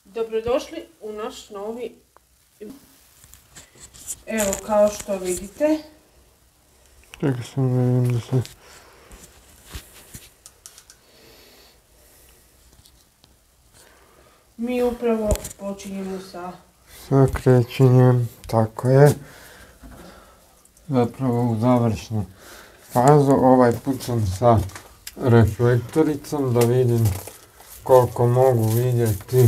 Dobrodošli u naš novi... Evo, kao što vidite... Čekaj sam da vidim da se... Mi upravo počinjemo sa krećenjem, tako je. Zapravo u završnu fazu. Ovaj put sam sa reflektoricom da vidim koliko mogu vidjeti.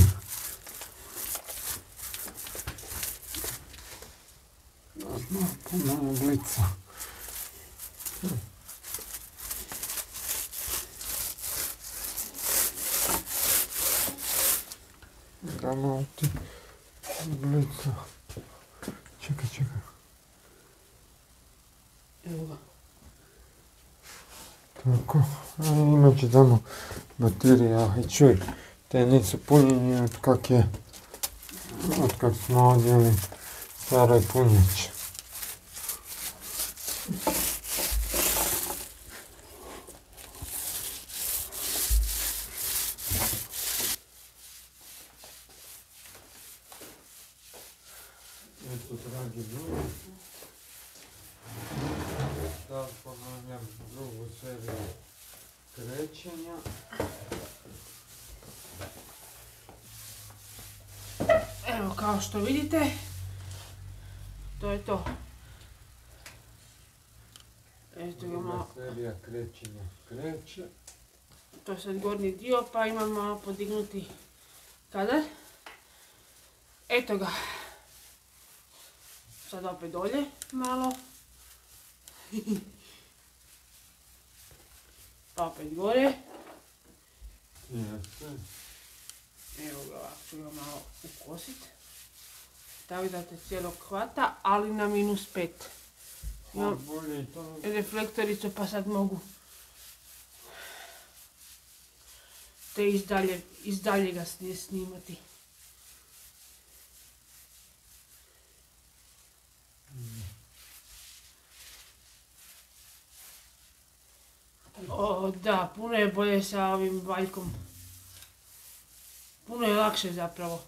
Pomalo blica. Da malo ti blica. Čekaj. Evo ga. Tako, a imat će tamo baterija, i čuj, te nisu punjeni od kak smo odjeli staroj punjač. Eto, dragi ljudi, da ponavljam drugu seriju krećenja. Evo, kao što vidite, to je to. Eto ga malo. Serija krećenja kreće. To je sad gornji dio, pa imam malo podignuti kadar. Eto ga. Sad opet dolje malo. Pa opet gore. Evo ga, ovako ću ga malo ukosit. Tako da te cijelog hvata, ali na -5. Imam reflektoricu pa sad mogu te izdalje ga snimati. O, da, puno je bolje sa ovim valjkom. Puno je lakše zapravo.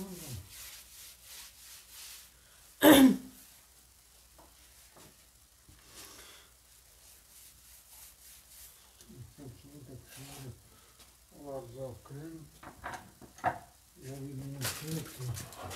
Ovak zaokrenut. Ja vidim na svijetu.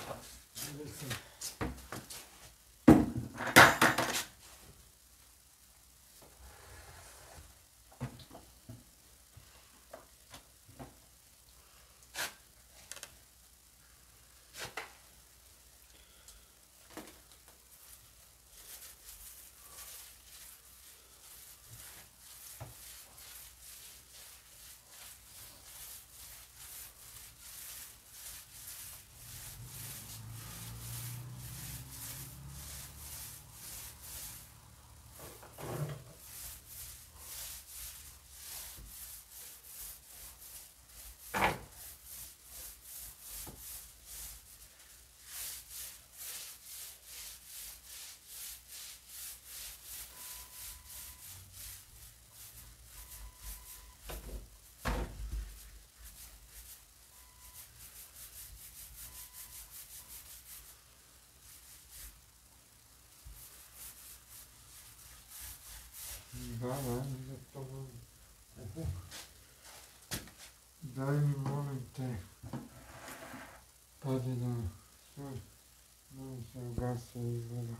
Daj mi, molim te, pazi da se ugasi izgleda.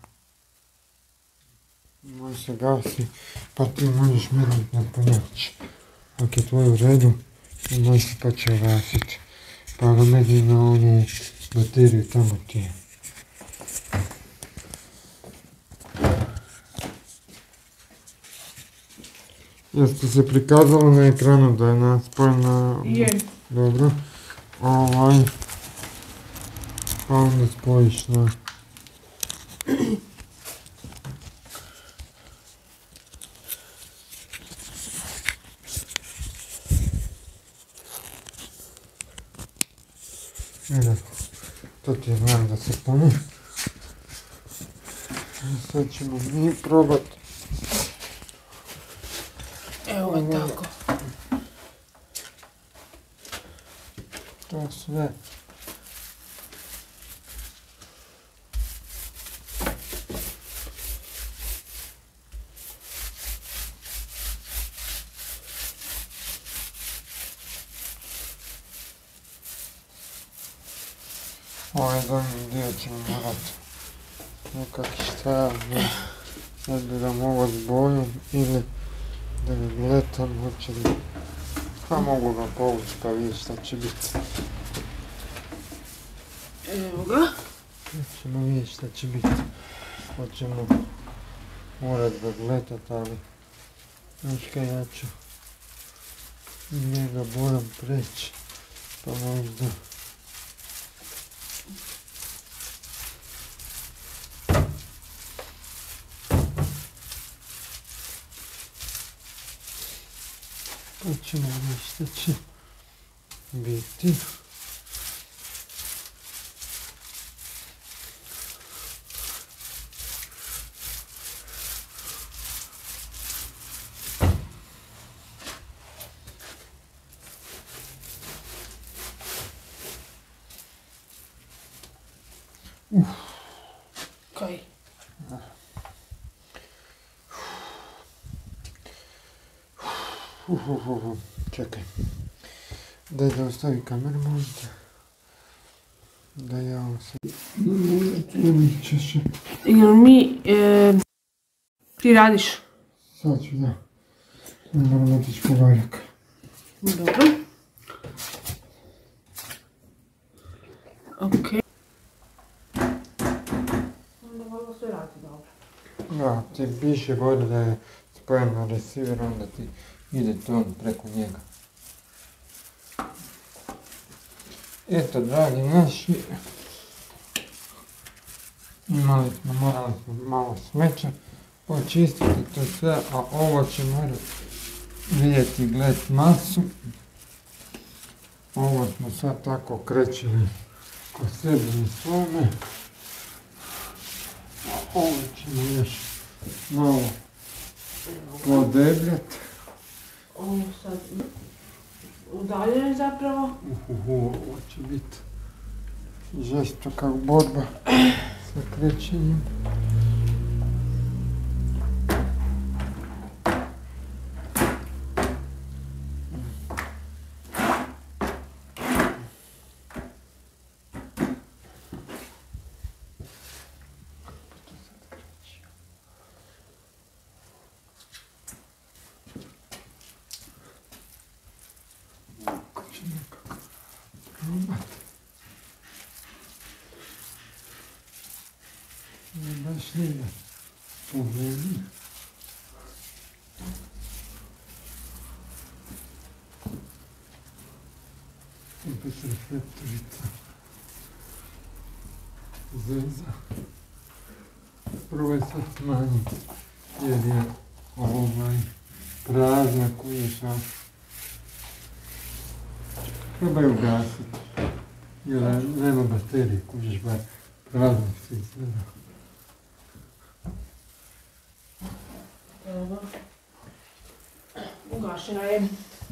Moj se gasi, pa ti možeš mjeriti na punjač. Ako je tvoj u redu, moj se pa će ugasiti. Pa ga meri na onu bateriju, tamo ti je. Jeste se prikazalo na ekranu da je naspojena? Je. Dobro. Pa onda spojiš na... Evo, to ti je znam da se puni. Sad ćemo mi probati. Evo ga tako. To sve Ovaj donji dio ćemo morat nekak staviti, da bi ga mogo s bojom ili da ga gletam, hoće li, pa mogu ga povući pa vidjeti šta će biti. Evo ga. Ćemo vidjeti šta će biti, hoćemo morat ga gledat, ali značka ja ću njega moram preći, pa možda pa ćemo vidjeti šta će biti. Kaj? Čekaj. Daj da ostavi kameru možda. Da ja ovo sad... Jel mi... Ti radiš? Sad ću da. Moram otići po valjak. Dobro. Okej. Onda malo sve radi dobro. Da, ti piše gore da je spojen na receiver, onda ti ide ton preko njega. Eto, dragi naši, morali smo malo smeća, počistiti to sve, a ovo će morati vidjeti gled masu. Ovo smo sad tako krećili ko sebi i svome. A ovo ćemo još malo podebljati. Ovo sad udaljeno zapravo. Ovo će biti žestoka borba sa krećenjem. Baš nije pogledno. Opet reflektorica zeza. Prvo je sad smanjiti jer je prazna kuća. Probaj ugasiti jer nema baterije, kužiš bar prazno se izgleda. Evo. Ugašena je.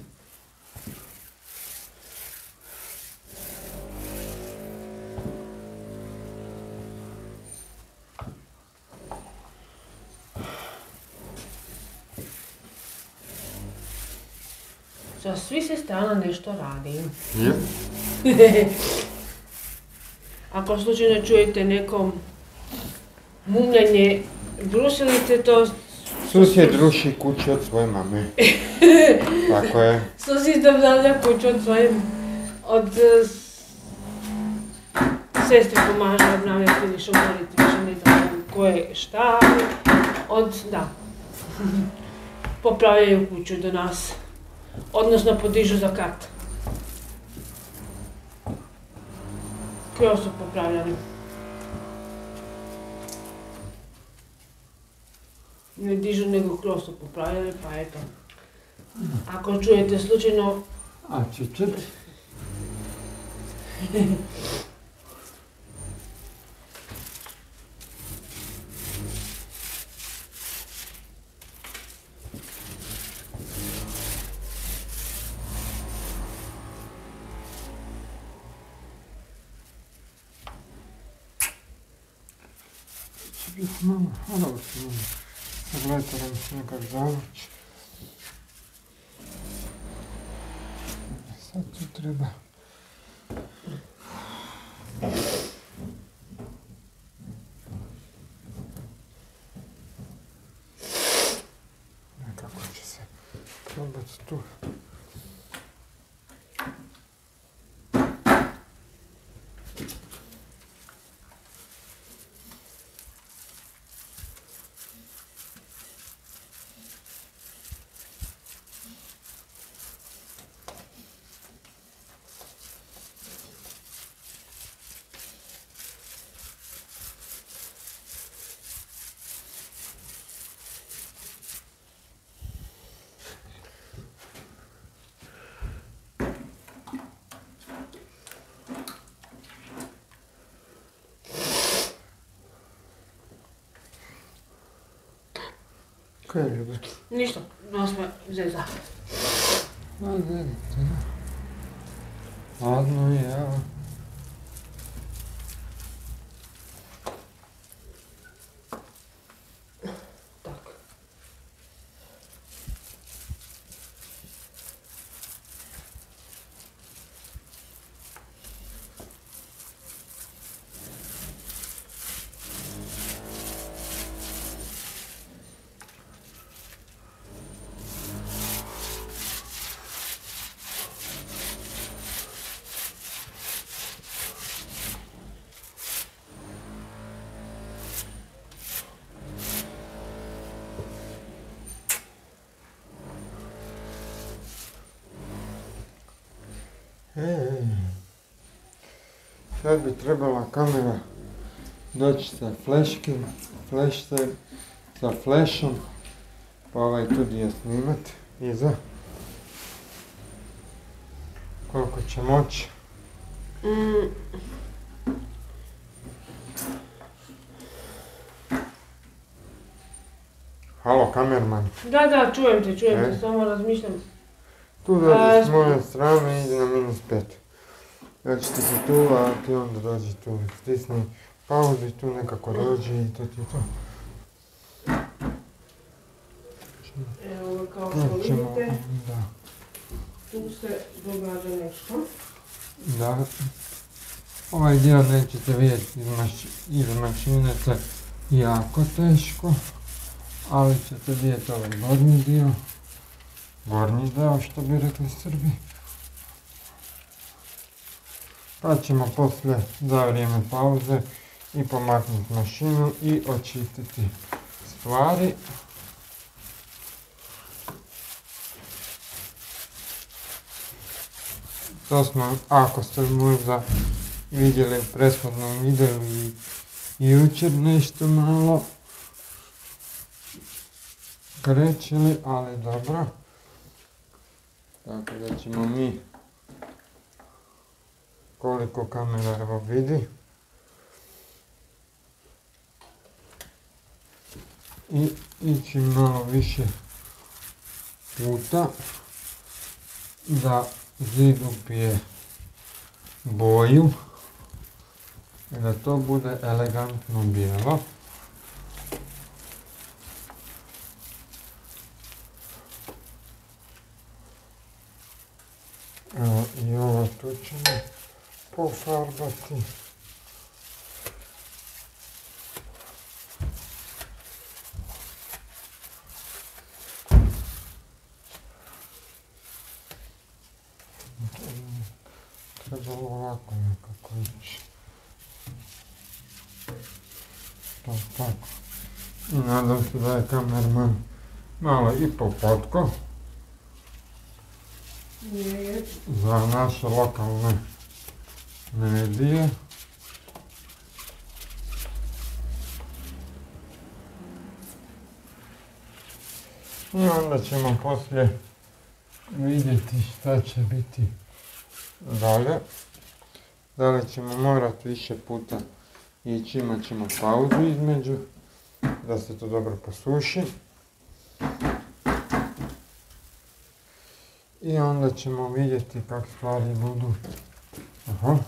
Sa svi se strana nešto radi. Ako slučajno čujete neko mumljanje brusilice, to... Susjed ruši kuću od svoje mame. Tako je. Susjed obnavlja kuću od svoje... Sestri pomaže obnavljati ili šumariti, više ne znam koje šta, da. Popravljaju kuću do nas. Odnosno podižu za kat. Kroz su popravljali. Ne dižu nego kroz su popravljali, pa eto. Ako čujete slučajno... A čučet? Biti malo, ovo se malo. Gledajte da mi se nekak zavući. Sad tu treba Kaj ljubiti? Ništa, da smo zeza. Ma zezate, ja. Ladno je, evo. Tak. Sad bi trebala kamera doći sa sa flashom, pa ovaj tu dio snimat iza. Koliko će moći. Halo, kamerman. Da, čujem te, samo razmišljam. Tu dođi s moje strane i ide na -5. Ja ću ti se tu, a ti onda dođi tu. Stisni pauzu i tu nekako dođi i to ti je to. Evo kao što vidite, tu se događa nešto. Da. Ovaj dio nećete vidjeti iz mašine, to je jako teško, ali ćete vidjeti ovaj gornji dio. Gornji deo, što bi rekli Srbi. Pa ćemo poslije, za vrijeme pauze, i pomaknuti mašinu i očistiti stvari. To smo, ako ste možda vidjeli u prethodnom videu i jučer nešto malo krečili, ali dobro. Tako da ćemo mi, koliko kamera evo vidi, i ići malo više puta da zid upije boju i da to bude elegantno bijelo. Evo i ovo tu ćemo pofarbati. Trebalo ovako nekako ići. To tako. I nadam se da je kamerman malo i popotko. Za naše lokalne medije. I onda ćemo poslije vidjeti šta će biti dalje. Da li ćemo morati više puta ići, imat ćemo pauzu između, da se to dobro posuši. I onda ćemo vidjeti kako stvari budu. Aha.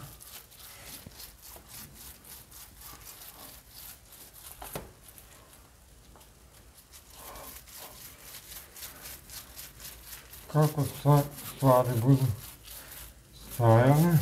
Kako stvari budu stajale.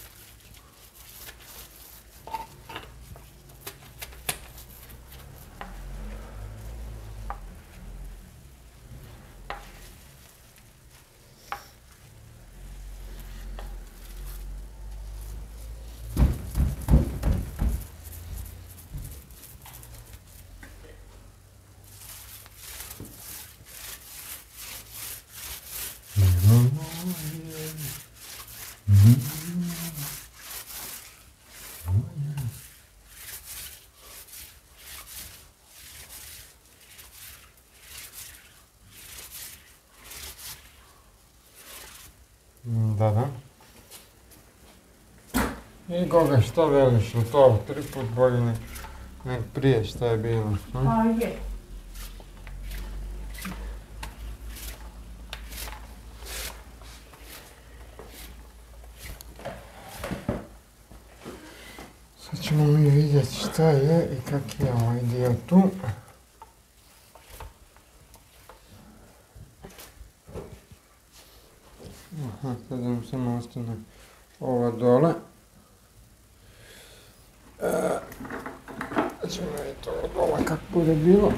Da. I koga što veliš, u to 3 put bolje nek prije što je bilo. Pa je. Sad ćemo mi vidjeti šta je i kak je ovaj dio tu. Aha, sad nam samo ostane ovo dole. Sad ćemo vidjeti ovo dole kak bude bilo.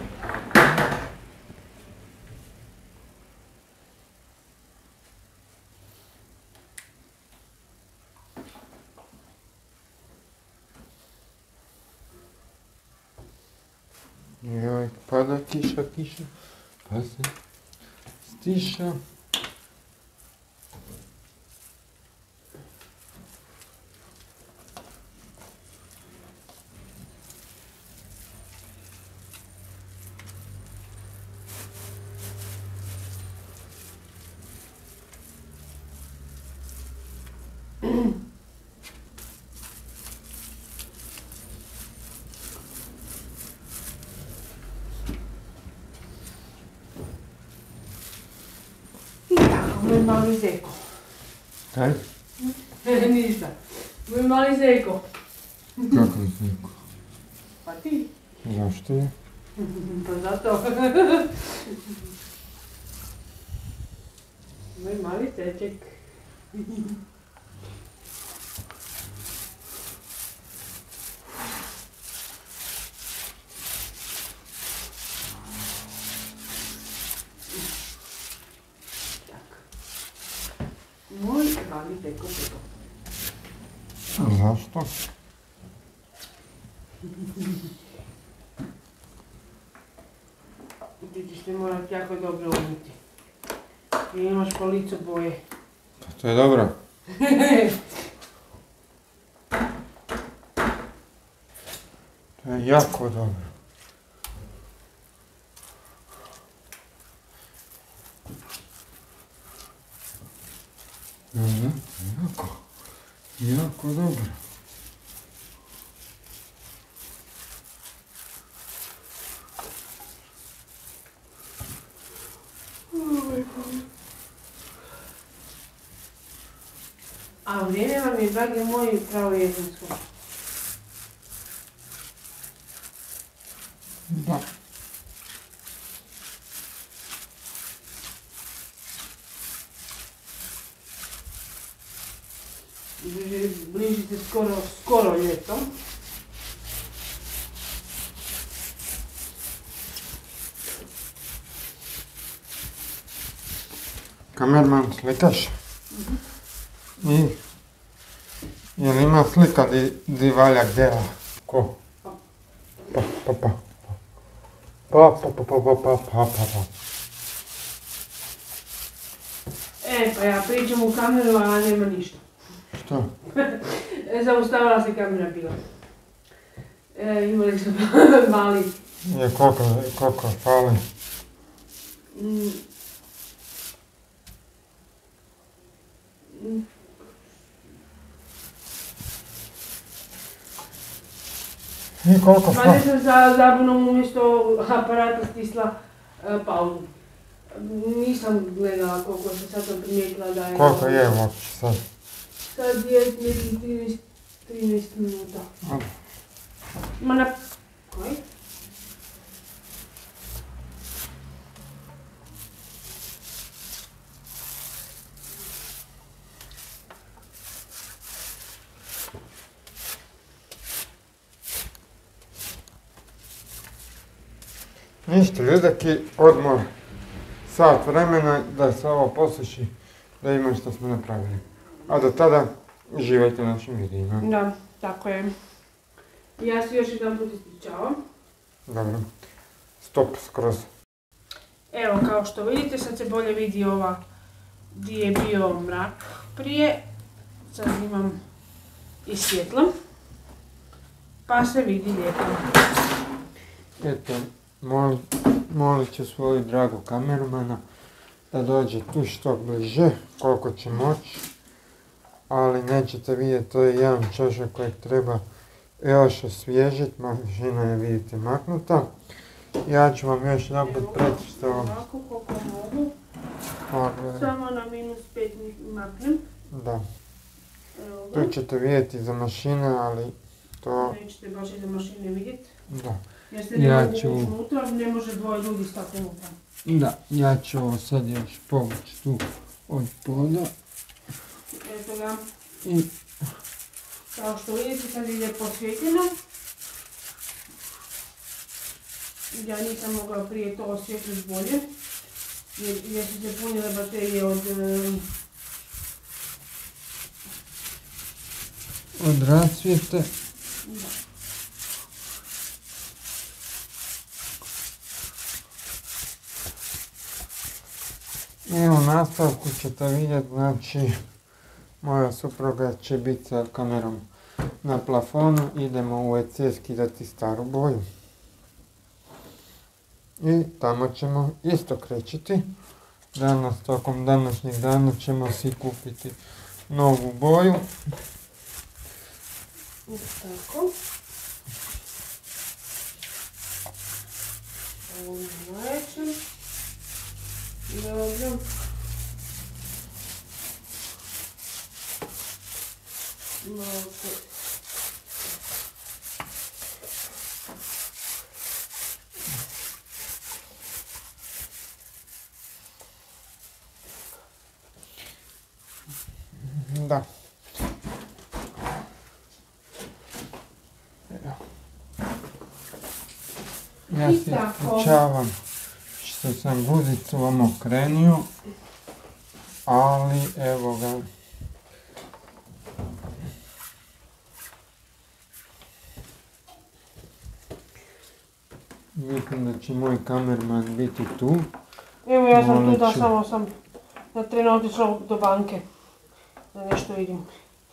Joj, pada kiša, pa se stiša. Moj mali zeko. Kaj? Ništa. Moj mali zeko. Kako je zeko? Pa ti. Zašto je? Pa zato. Moj mali ceček. Moj mali zeko. Zašto? Ti ćeš te morat jako dobro umiti. I imaš po licu boje. Pa to je dobro. To je jako dobro. Jako dobro. A vrijeme vam je, dragi moji, pravo jedinsko. Da. Bližite skoro ljeto. Kamerman, slikaš? I? Jel ima slika di valja gdje? Ko? Pa. Pa ja pričam u kameru, a nema ništa. Što? Zaustavila se kamera bila. Imali smo mali. Je koliko fali? I koliko fali? Mada sam sa zabunom umjesto aparata stisla pauzu. Nisam gledala koliko sam sad to primijetila da je... Koliko je uopće sad? Sad je nekih 13 minuta. Ma na... Koji? Ništa, ljudaki, odmor, sat vremena da se ovo posuši, da imamo što smo napravili. A do tada, uživajte u našim videima. Da, tako je. Ja se još jedan put ispričavam. Dobro. Stop skroz. Evo, kao što vidite, sad se bolje vidi ova gdje je bio mrak prije. Sad imam i svjetlo. Pa se vidi lijepo. Eto, molit ću svoju dragu kamermana da dođe tu što bliže, koliko će moći. Ali nećete vidjeti, to je jedan čošak kojeg treba još osvježiti, mašina je vidite maknuta. Ja ću vam još jedan put preći ovo. Ovako koliko mogu. Samo na -5 maknem. Da. Tu ćete vidjeti za mašine, ali to... Nećete baš iza mašine vidjeti. Da. Jer se ne mogu ući unutra, ne može dvoje ljudi stati unutra. Da, ja ću ovo sad još povući tu od poda. Eto ga. I... Kao što vidite sad je lijepo osvjetljeno. Ja nisam mogla prije to osvjetliti bolje. Jer su se punile baterije od rasvjete. Da. I u nastavku ćete vidjeti, znači, moja supruga će biti sa kamerom na plafonu, idemo u WC skidati staru boju. I tamo ćemo isto krećiti. Danas, tokom današnjeg dana ćemo si kupiti novu boju. Tako. Ovo najvećem. Dobro. Malo se... Da. Ja se ispričavam što sam guzicu vam okrenio, ali evo ga. Vidim da će moj kamerman biti tu. Evo ja sam tu da samo sam na trenu otišla do banke. Da nešto vidim.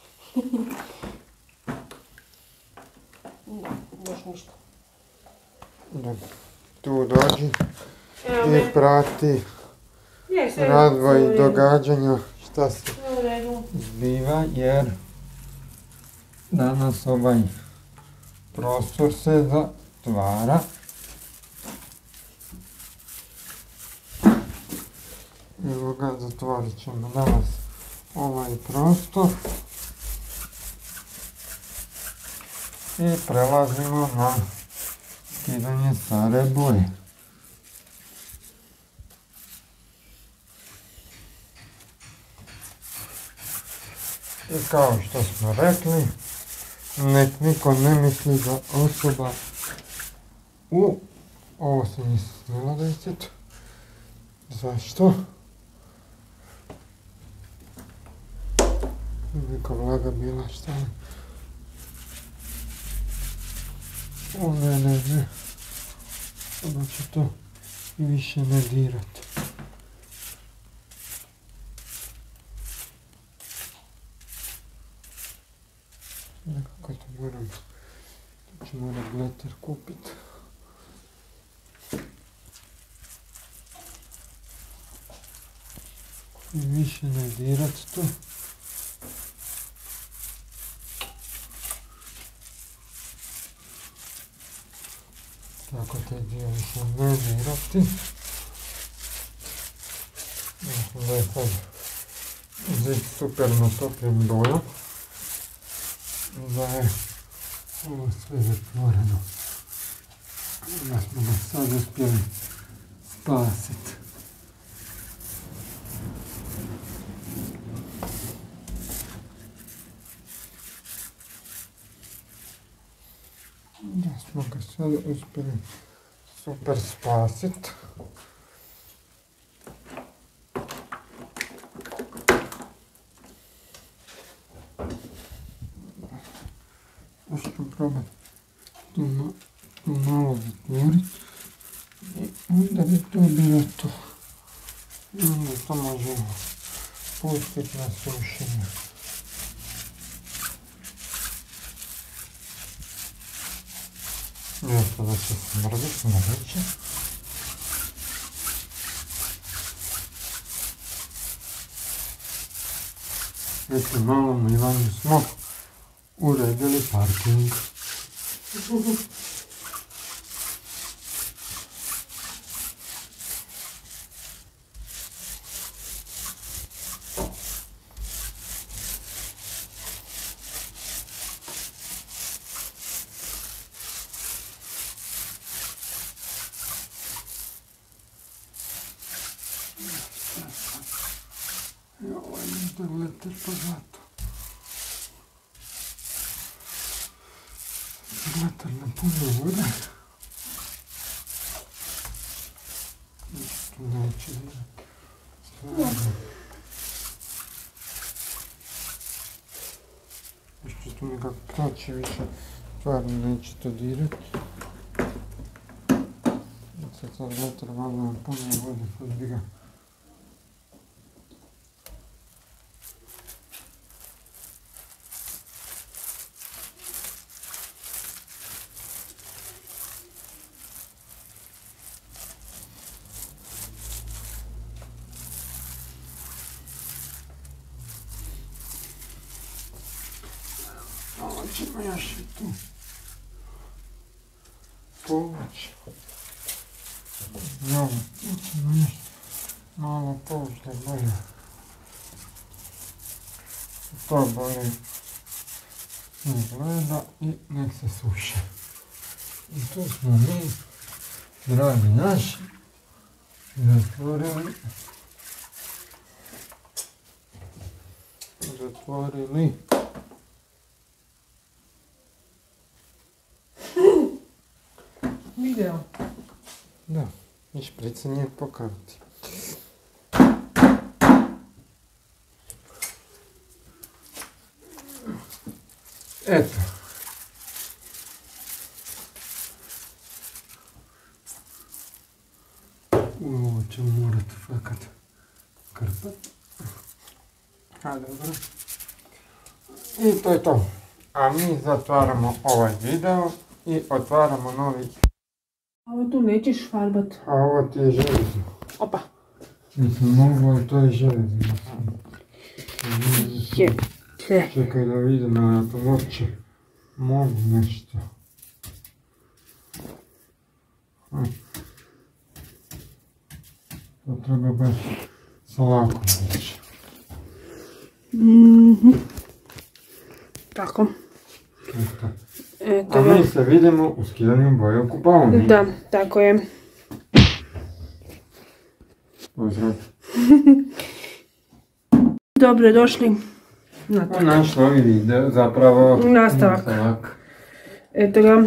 Da, još ništa. Da, tu dođi i prati Je, razvoj događanja šta se zbiva, jer danas ovaj prostor se zatvara. Evo ga, zatvorit ćemo danas ovaj prostor i prelazimo na skidanje stare boje. I kao što smo rekli, nek niko ne misli da osoba ovo se nisam snila da je to. Zašto? Neka vlaga bila, šta je? O ne. Sada ću to više ne dirati. Nekako to moram, to ću morat bleter kupit. I više ne dirat to. Tako te dio više ne dirati. Mislim da je sad zid super na toplim bojom. Da je ovo sve zatvoreno. Da smo ga sad uspjeli spasiti. Da smo ga sad uspjeli super spasiti. Još ću probati tu malo zatvoriti i onda bi to bilo to. I onda to možemo pustiti na sušenje. Mjesto da se smrdit će. Već u malom Ivanu smo uredili parking. filter pa zato. Vjetar na puno vode. Ništa neće dirati. Stvarno. Još tu nekako kraće više. Stvarno neće to dirati. Sad vjetar valjda na puno vode podbiga. Ćemo još i tu povući. Evo, tu ćemo još malo povući da bolje. To bolje izgleda i nek se suši. I tu smo mi, dragi naši, zatvorili. Video. Da, i špricanje po kanti. Eto. Ovo ćemo morati fakat krpat. A dobro. I to je to. A mi zatvaramo ovaj video i otvaramo novi. A ovo tu nećeš farbat. A ovo ti je železno. Opa. Mislim, mogu, ali to je železno. Čekaj da vidim, ja to uopće mogu nešto. To treba baš sa lakom reći. Tako. A mi se vidimo u skidanju boje u kupaoni. Da, tako je. Pozdrav. Dobro došli. U naš novi video, zapravo nastavak. Eto ga.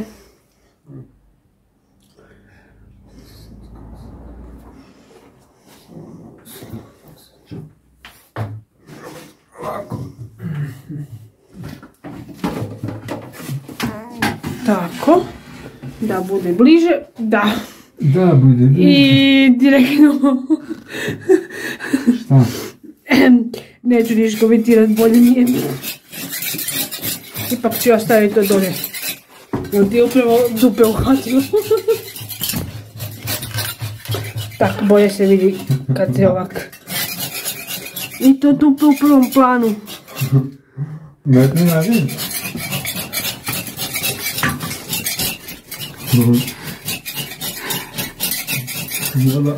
Tako, da bude bliže, da. Da bude bliže. I direktno. Šta? Neću niš komentirat, bolje nije. Ipak ću ostaviti to dolje. Jer ti je upravo dupe uhvatilo. Tako, bolje se vidi kad se ovak. I to dupe u prvom planu. Metni na vid. Da.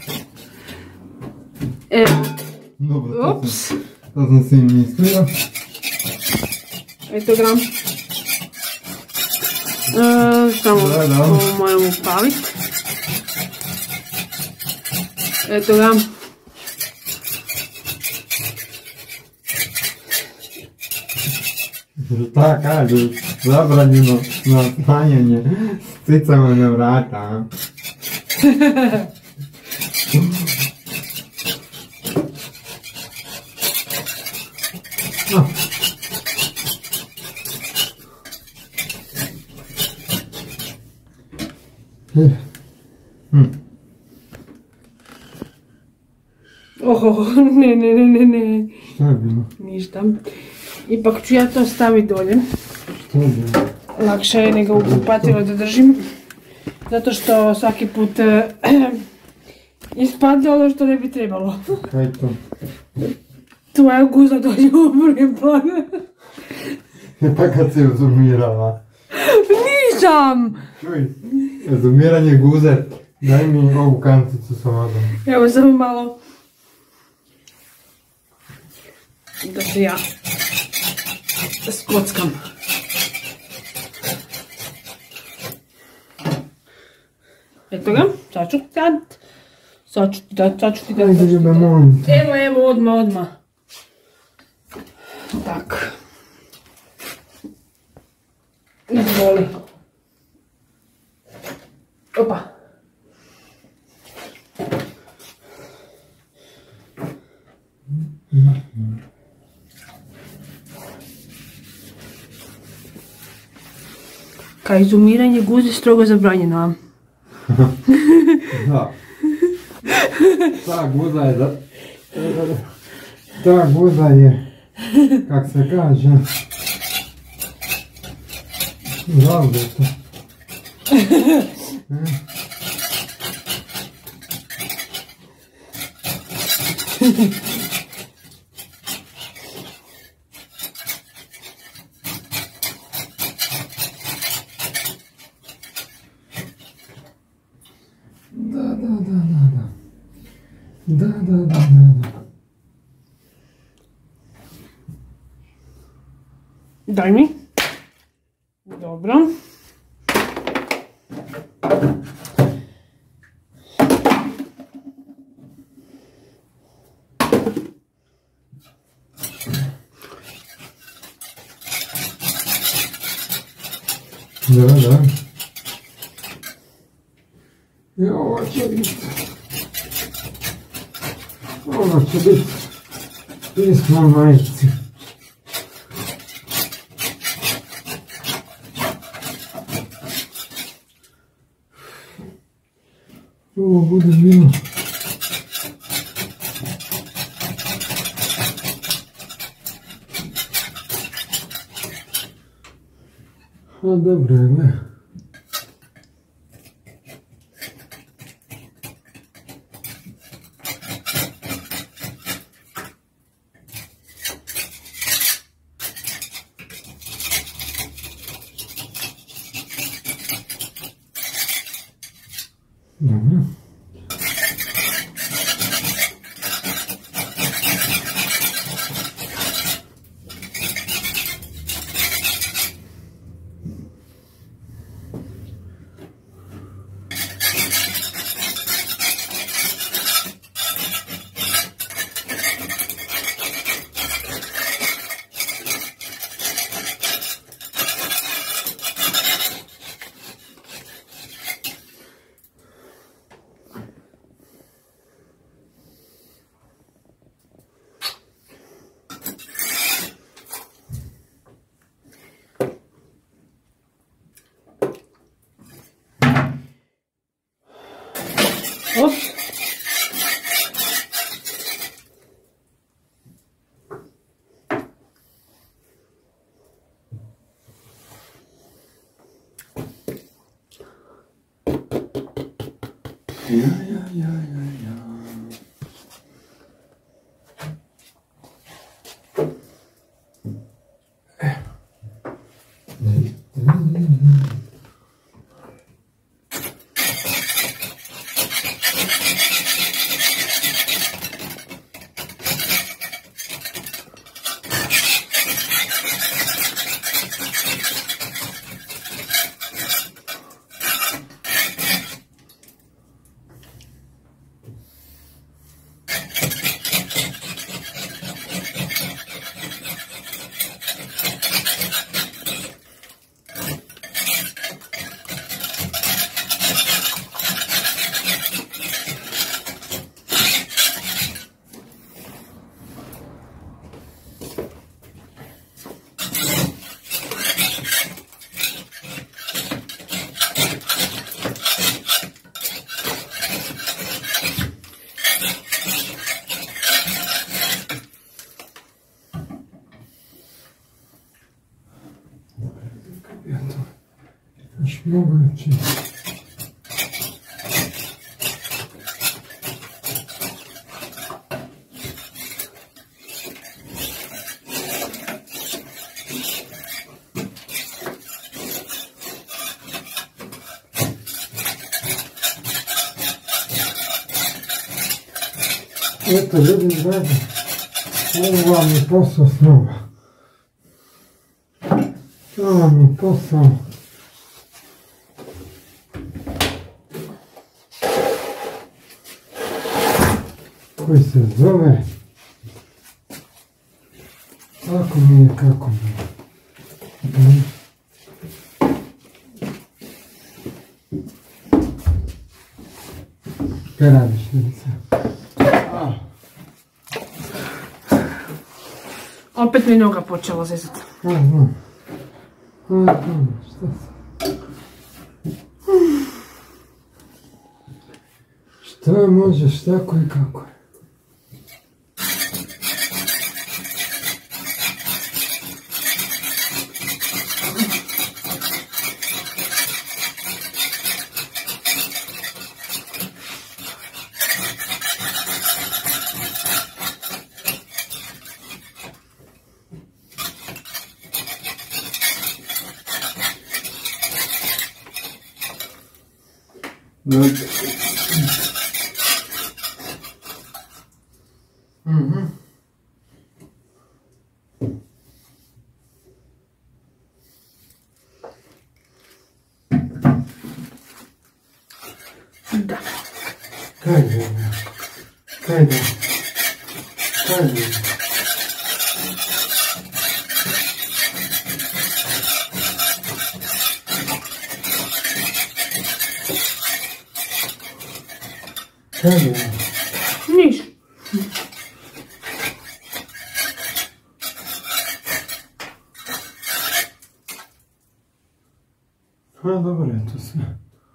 Dobro, to sam si mislio. Eto ga. Samo ovo moramo upaliti. Eto ga. Šta kažu, zabranjeno naslanjanje s cicama na vrata. Oho, ne. Šta je bilo? Ništa. Ipak ću ja to staviti dolje. Šta je bilo? Lakše je nego u kupatilu da držim. Zato što svaki put ispadne ono što ne bi trebalo. Kaj je to? Tvoja guza dođe u prvi plan. Pa kad si uzumirala. Nisam! Čuj, uzumiranje guze, daj mi ovu kanticu sa vodom. Evo samo malo. Da se ja skockam. Eto ga, sad ću ti dat. Ajde, ljube, molim te. Evo, odmah. Tak. Izvoli. Opa. Kaj izumiranje guze strogo zabranjeno, a? Da. Ta guza je, kak se kaže, zauzeta. Da. Daj mi. Dobro. Da. I ovo će biti. Ovo će biti pismo majci. Ovo bude bilo. A dobro je, gle. Dobro. Op. Ja. Još mnogo je čini. Eto, ljudi dragi, ovo vam je posao snova. To vam je posao koji se zove Tako mi je kako mi je. Kaj radiš, Ljubica? Opet mi noga počela zezati. Šta možeš tako i kako je? Da. Kaj je? Kaj je? Kaj je? Kaj je? Niš. Dobro je to sve.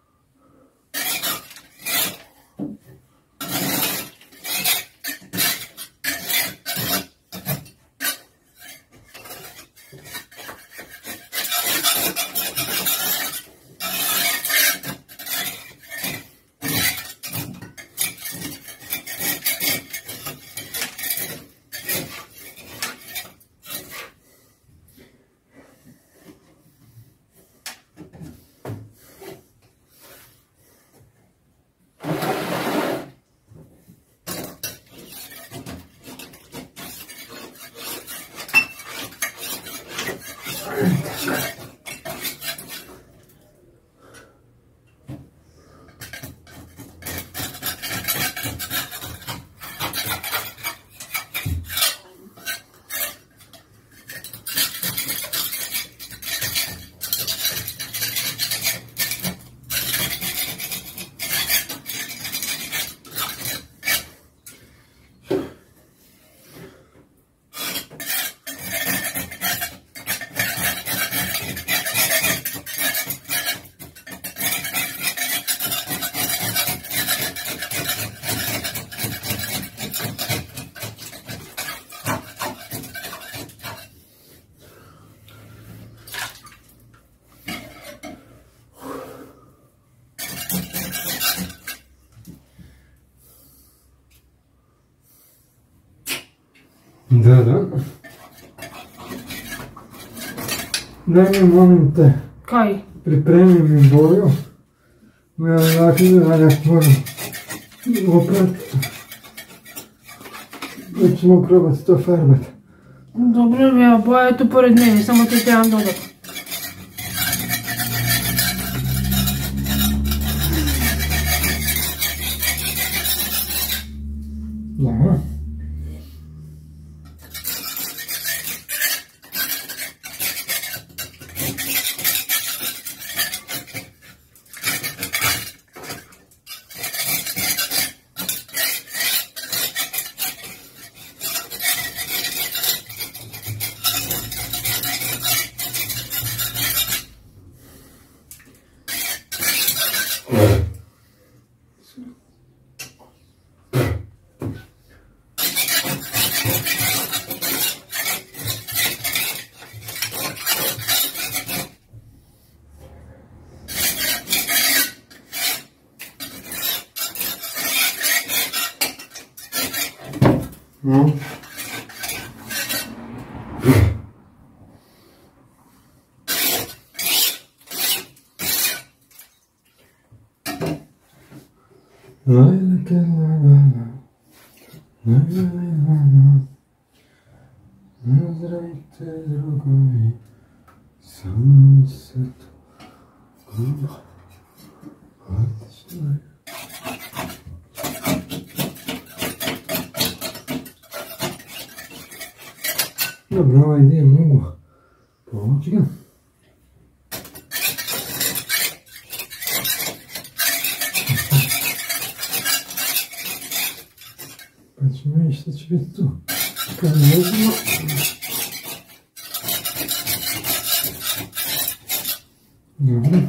Da. Daj mi, molim te. Kaj? Pripremi mi boju. Ja moram oprati. Da ćemo probati to farbati. Dobro, evo, boja je tu pored mene, samo ti trebam dodati. Da. No. Nazdravite, drugovi, sam se tu odlično je. Dobro. dobro, ovaj dio mogu povući ga. Pa ćemo vidjeti što će biti tu. Kad ne znamo. Dobro.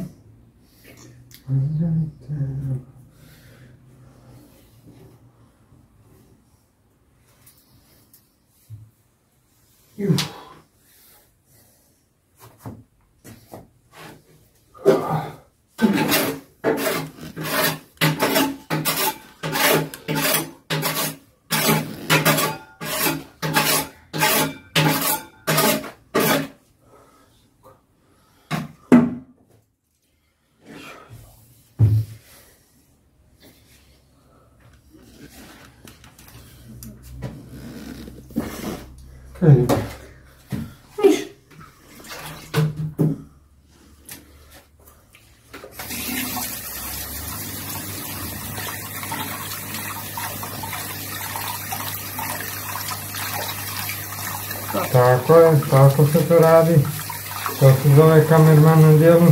Tako je, tako se to radi. To se zove kamerman na djelu.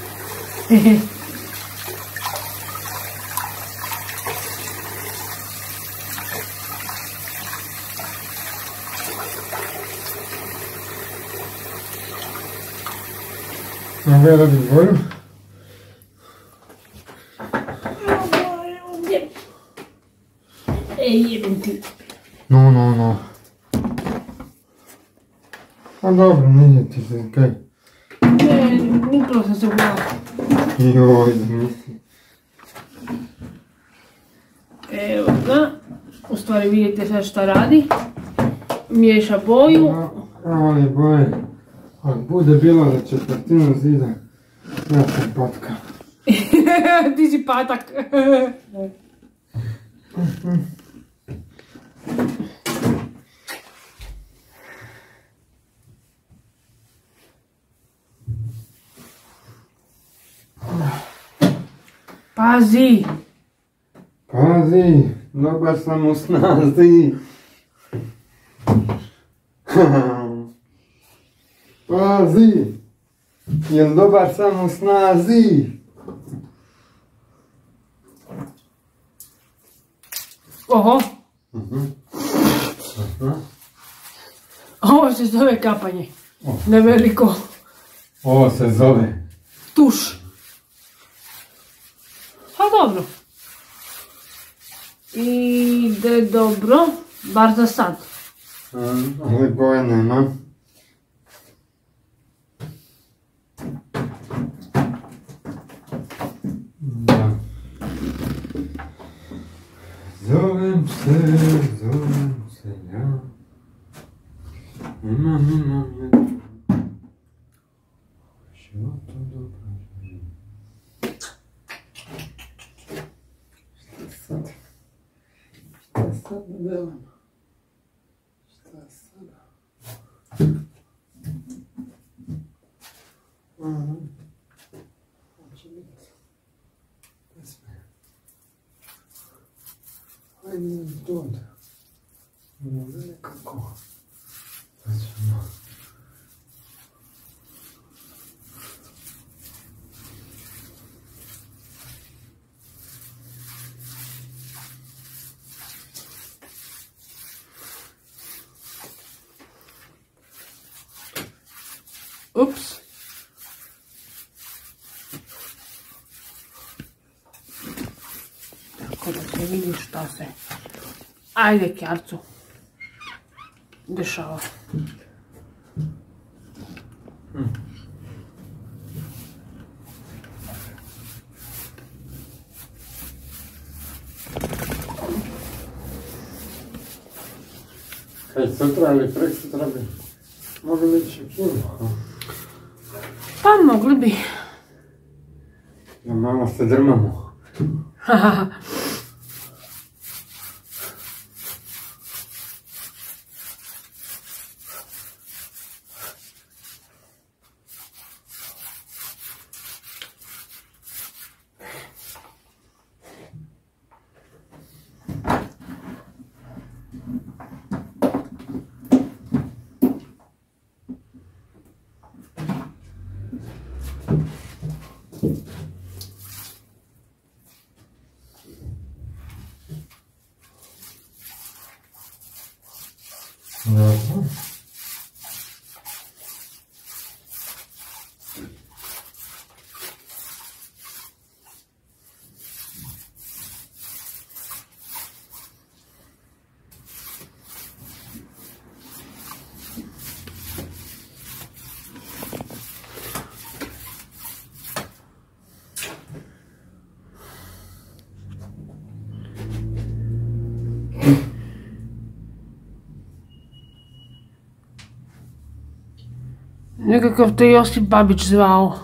Mogu ja dobiti boju? Jebem ti. No. Pa dobro, nije ti se kaj. Ne, niklo sam se u glavu. Joj, da mislim. Evo ga. U stvari vidite sad šta radi. Miješa boju. Ali boje. Ako bude bilo za četvrtinu zida, ja sam patka. Ti si patak. Pazi! Pazi, dobar sam u snazi. Pazi, jel dobar sam u snazi? Oho! Ovo se zove kapanje. Na veliko. Ovo se zove Tuš. Pa dobro. Ide dobro, bar za sad. Ali boje nema. Da. Zovem se ja. Imam jedno. Života dobro živim. Šta sad da delam? Šta sada? Hoće biti. Ne smije. Hajde to da. Može nekako. Pa ćemo. Ups. Tako da se vidi šta se. Ajde, Kjarcu. Dešava. Kaj sutra ili prek sutra bi mogli ići u kino? Pa mogli bi. Da malo se drmamo. Dobro. Nekakav te Josip Babić zvao.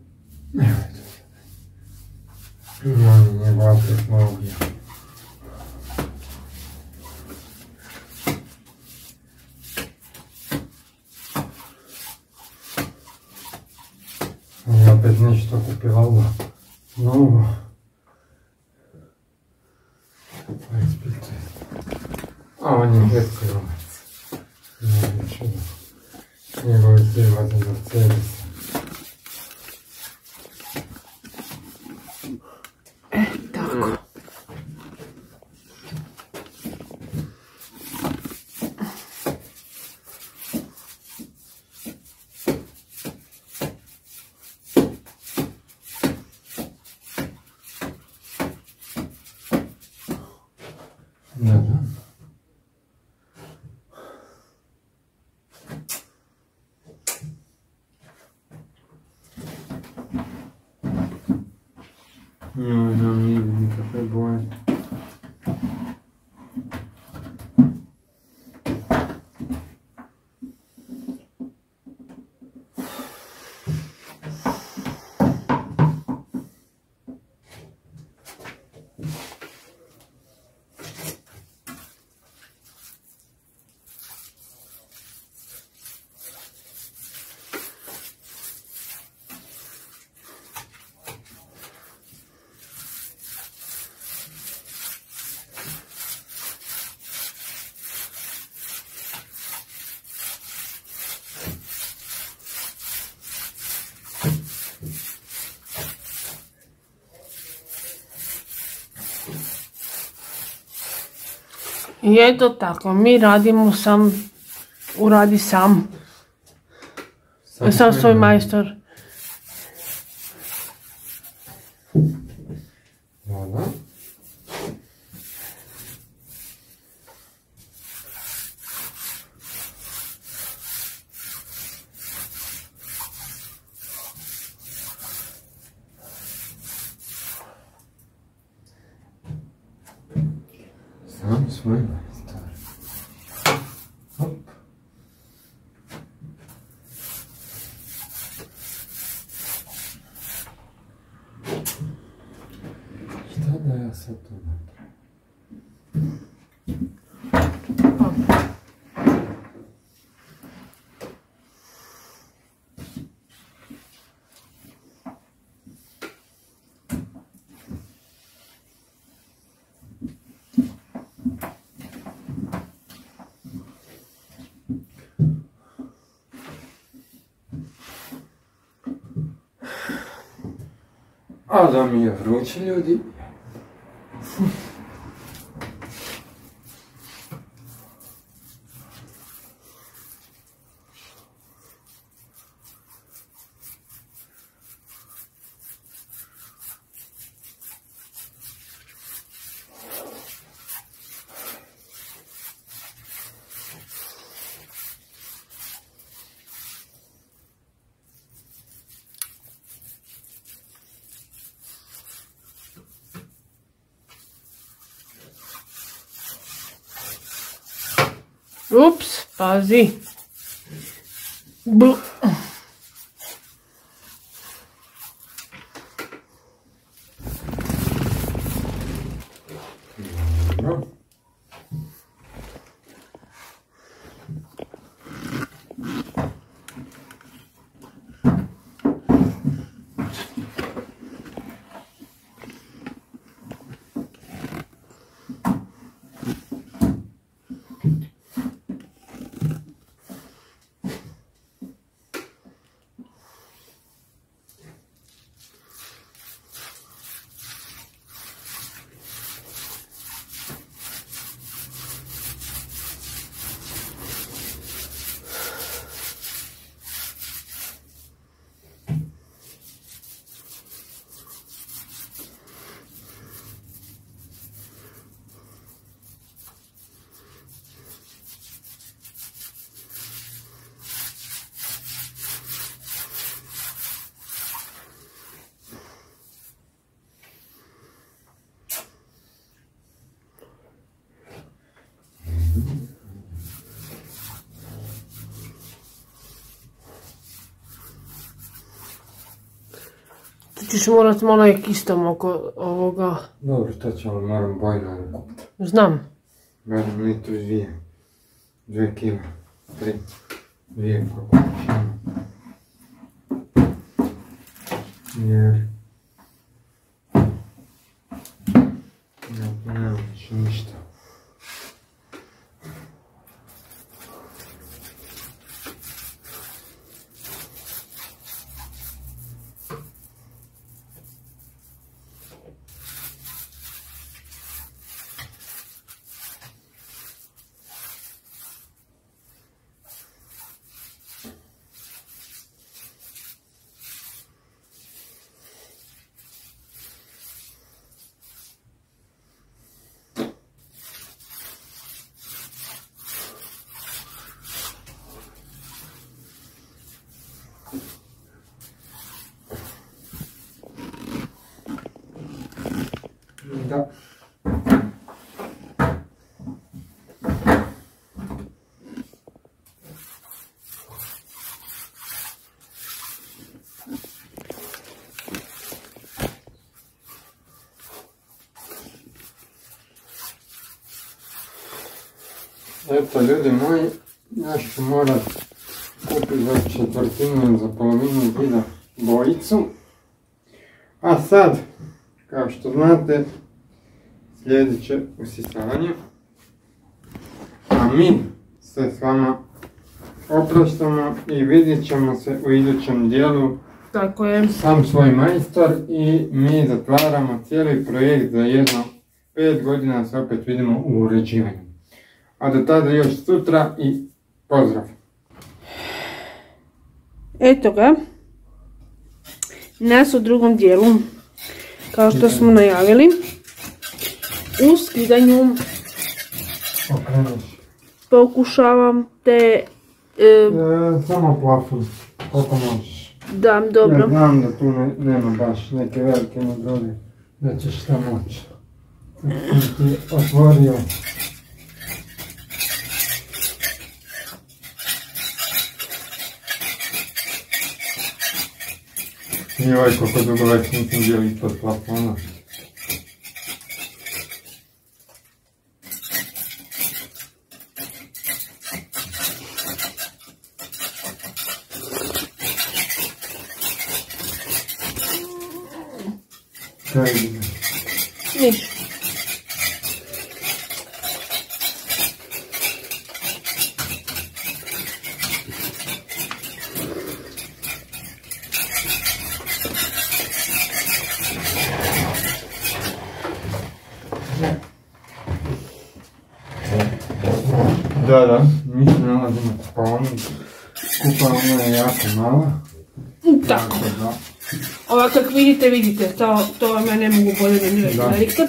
Njegova tehnologija. I opet nešto kupi valjda novo. Pa ispituje. A on je Hercegovac. Nije čudo. Njegovi svi voze Mercedesa. Tako. Dobro. Nije nikakve boje. I eto tako, mi radimo sam, uradi sam. Sam svoj majstor. Dobro. Sam svoj majstor. Hop. Šta da ja sad tu napravim? A da mi je vruće, ljudi. Ups, pazi. Bu. Dobro. Ti ćeš morat malo je kistom oko ovoga. Dobro, to ćemo, moram bojno kupiti. Znam. Barem litru i 2 kila, 3, 2 kako ćemo. Jer... Nemam više ništa. Da. Eto ljudi moji, ja ću morat kupiti za četvrtinu ili za polovinu zida bojicu. A sad, kao što znate, slijedit će usisavanje. A mi se s vama opraštamo i vidjet ćemo se u idućem dijelu. Tako je. Sam svoj majstor i mi zatvaramo cijeli projekt za jedno 5 godina se opet vidimo u uređivanju. A do tada još sutra i pozdrav! Eto ga. Nas u drugom dijelu. Kao što smo najavili. U skidanju pokušavam te... samo plafon, koliko možeš. Da, dobro. Ja znam da tu nema baš neke velike nagrode, da ćeš šta moći. Sam ti otvorio. Joj, koliko dugo već nisam bio ispod plafona. Kaj ide? Niš. Da, mi se nalazimo u spavonici. Kupa ona je jako mala. Tako. Ova kak vidite, to vam ja ne mogu bolje narikat.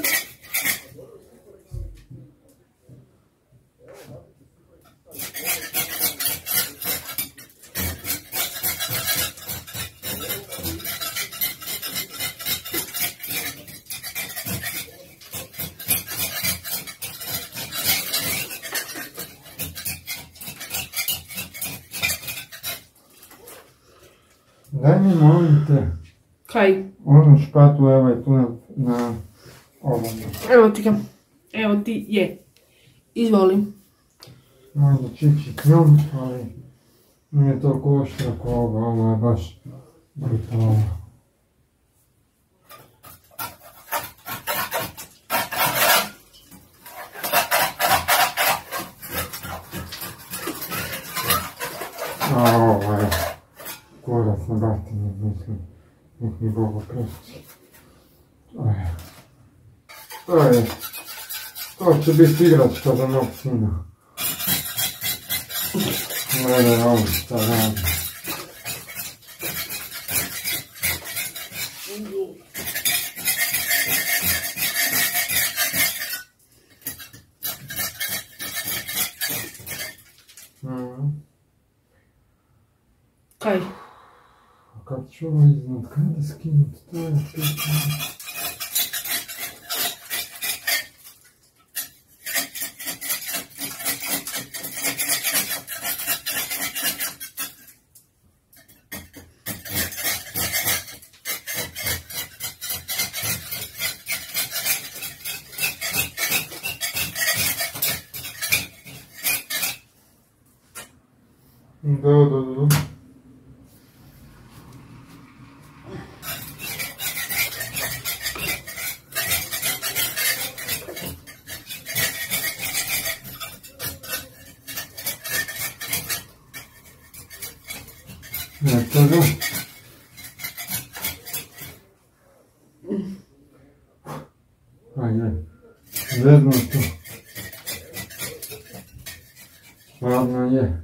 Daj mi molim te. Kaj? Onu špatu, evo je tu na ovom. Evo ti je. Izvolim. Možda čići s njom, ali nije toliko oštra kao ovo je baš brutalno. A ovo je kurac na batini, mislim, nek mi Bog oprosti. To će biti igračka za mog sina. Gledaj ovo šta radi. Kaj? A kad ću ovo iznad, kada skinuti, to je pitanje. Da. Eto ga. Ajde, vedno to. Hladno je.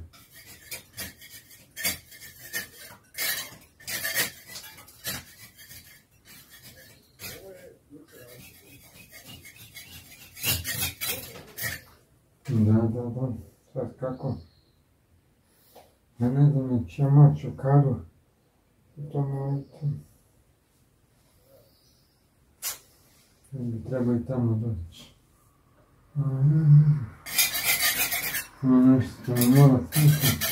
Da, sad kako? Ja ne znam, nek će moći u kadu. To molite. Bi trebao i tamo doći. Nešto mi mora slišati.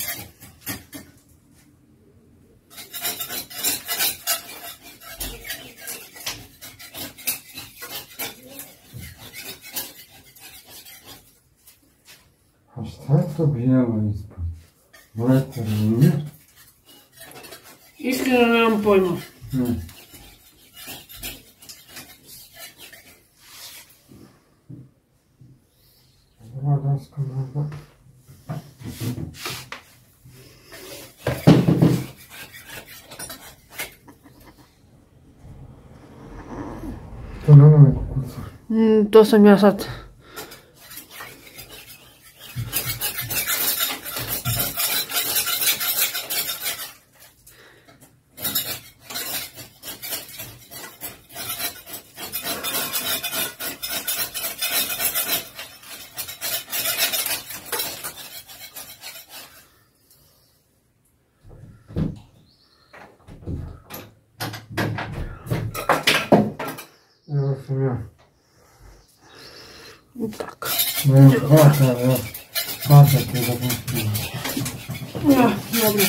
A šta je to bijelo ispod? Leter nije? Iskreno nemam pojma. Ne. Ova daska možda. To na nome kukuca. To sam ja sad. Evo sam ja. Tak. Ne, hvata, evo. Hvata te da pustim. Ja, dobro.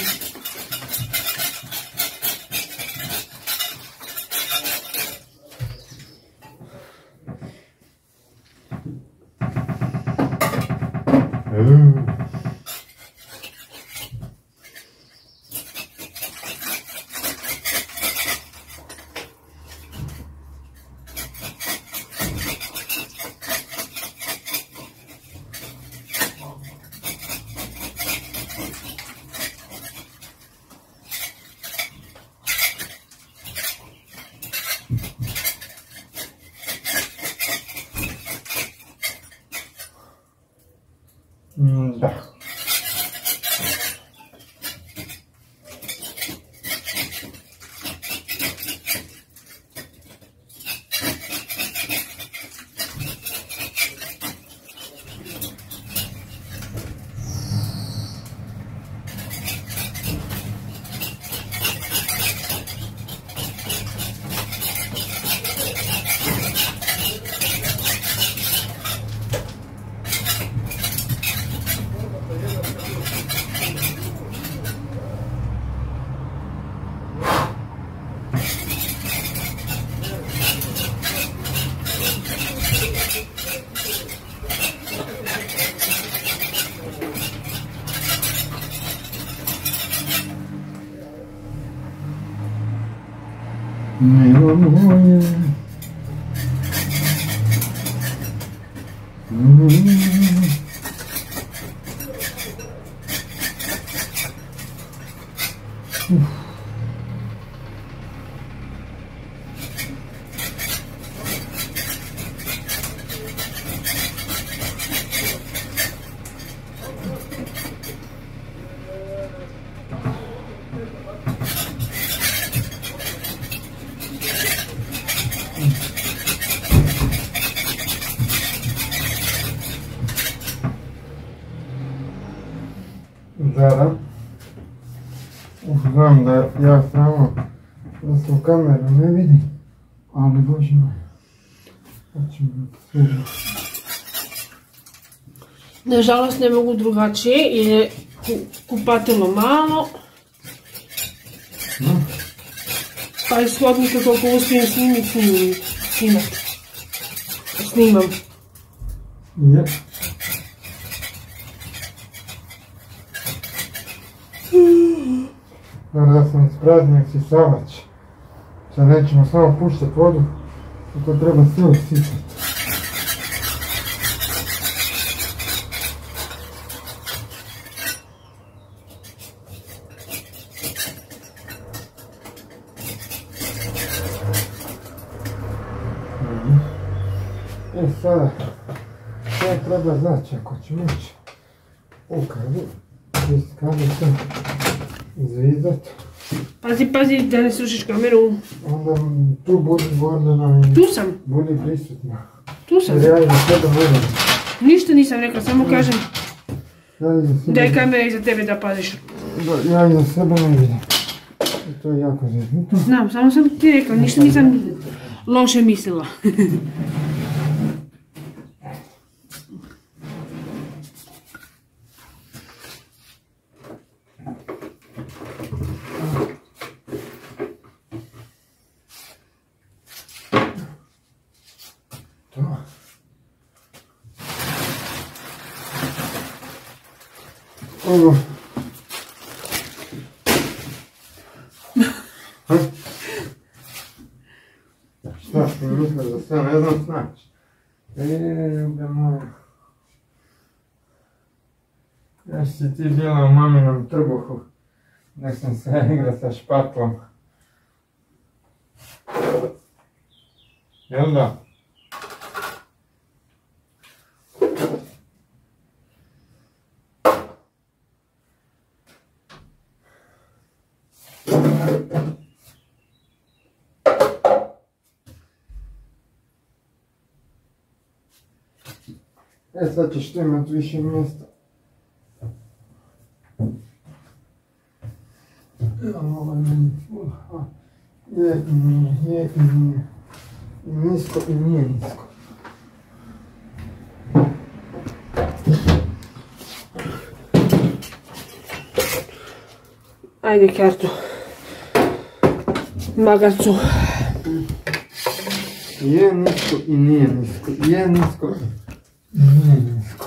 Da. Milo moje. Da. Znam da ja samo da se u kameru ne vidi, ali bože moj. Nažalost ne mogu drugačije jer je kupatilo malo. Pa iz hodnika koliko uspijem snimam. Je. Dobro da sam ispraznio isisavač. Sad nećemo samo puštati vodu, i to treba sve usisati. Sada, sve treba znači ako ću ići u kavu, iskaviti, izvizati. Pazi da ne srušiš kameru. Onda tu budi Gordana i Tu sam. Budi prisutna. Tu sam. Jer ja iza sebe ne vidim. Ništa nisam rekla, samo kažem da je kamera iza tebe da paziš. Ja iza sebe ne vidim. I to je jako zeznuto. Znam, samo sam ti rekla, ništa nisam loše mislila. Ovo. Šta si mislila da sve ne znam znači? Ljube moja. Još si ti bila u maminom trbuhu, dok sam se igrao sa špatlom. Jel da? Sad ćeš tu imat više mjesta. Ovo je meni je i nije, i nisko i nije nisko. Ajde kartu. Magarcu. Je nisko i nije nisko. Je nisko i nije nisko.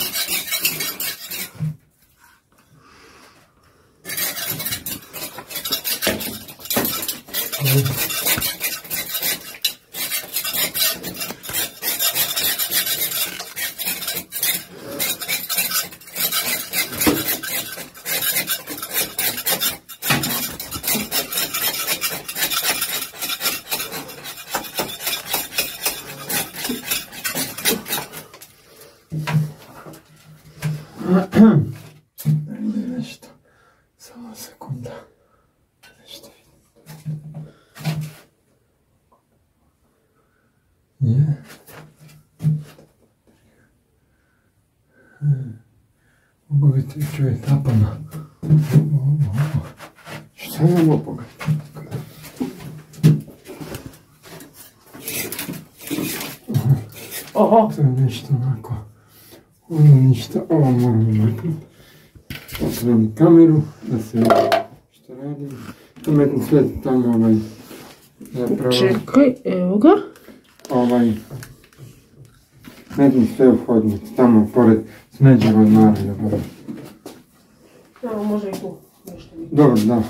Nešto, samo sekunda, nešto vidim. Je. Mogu biti čuje tapama. Šta je ovo pogledati? Oho. To je nešto onako. Ono ništa, ovo moram maknuti. Otvorim kameru, da se vidi što radim. Metni sve tamo zapravo... Čekaj, evo ga. Metni sve u hodnik, tamo pored smeđeva naravno. Evo, može i tu nešto biti. Dobro, da.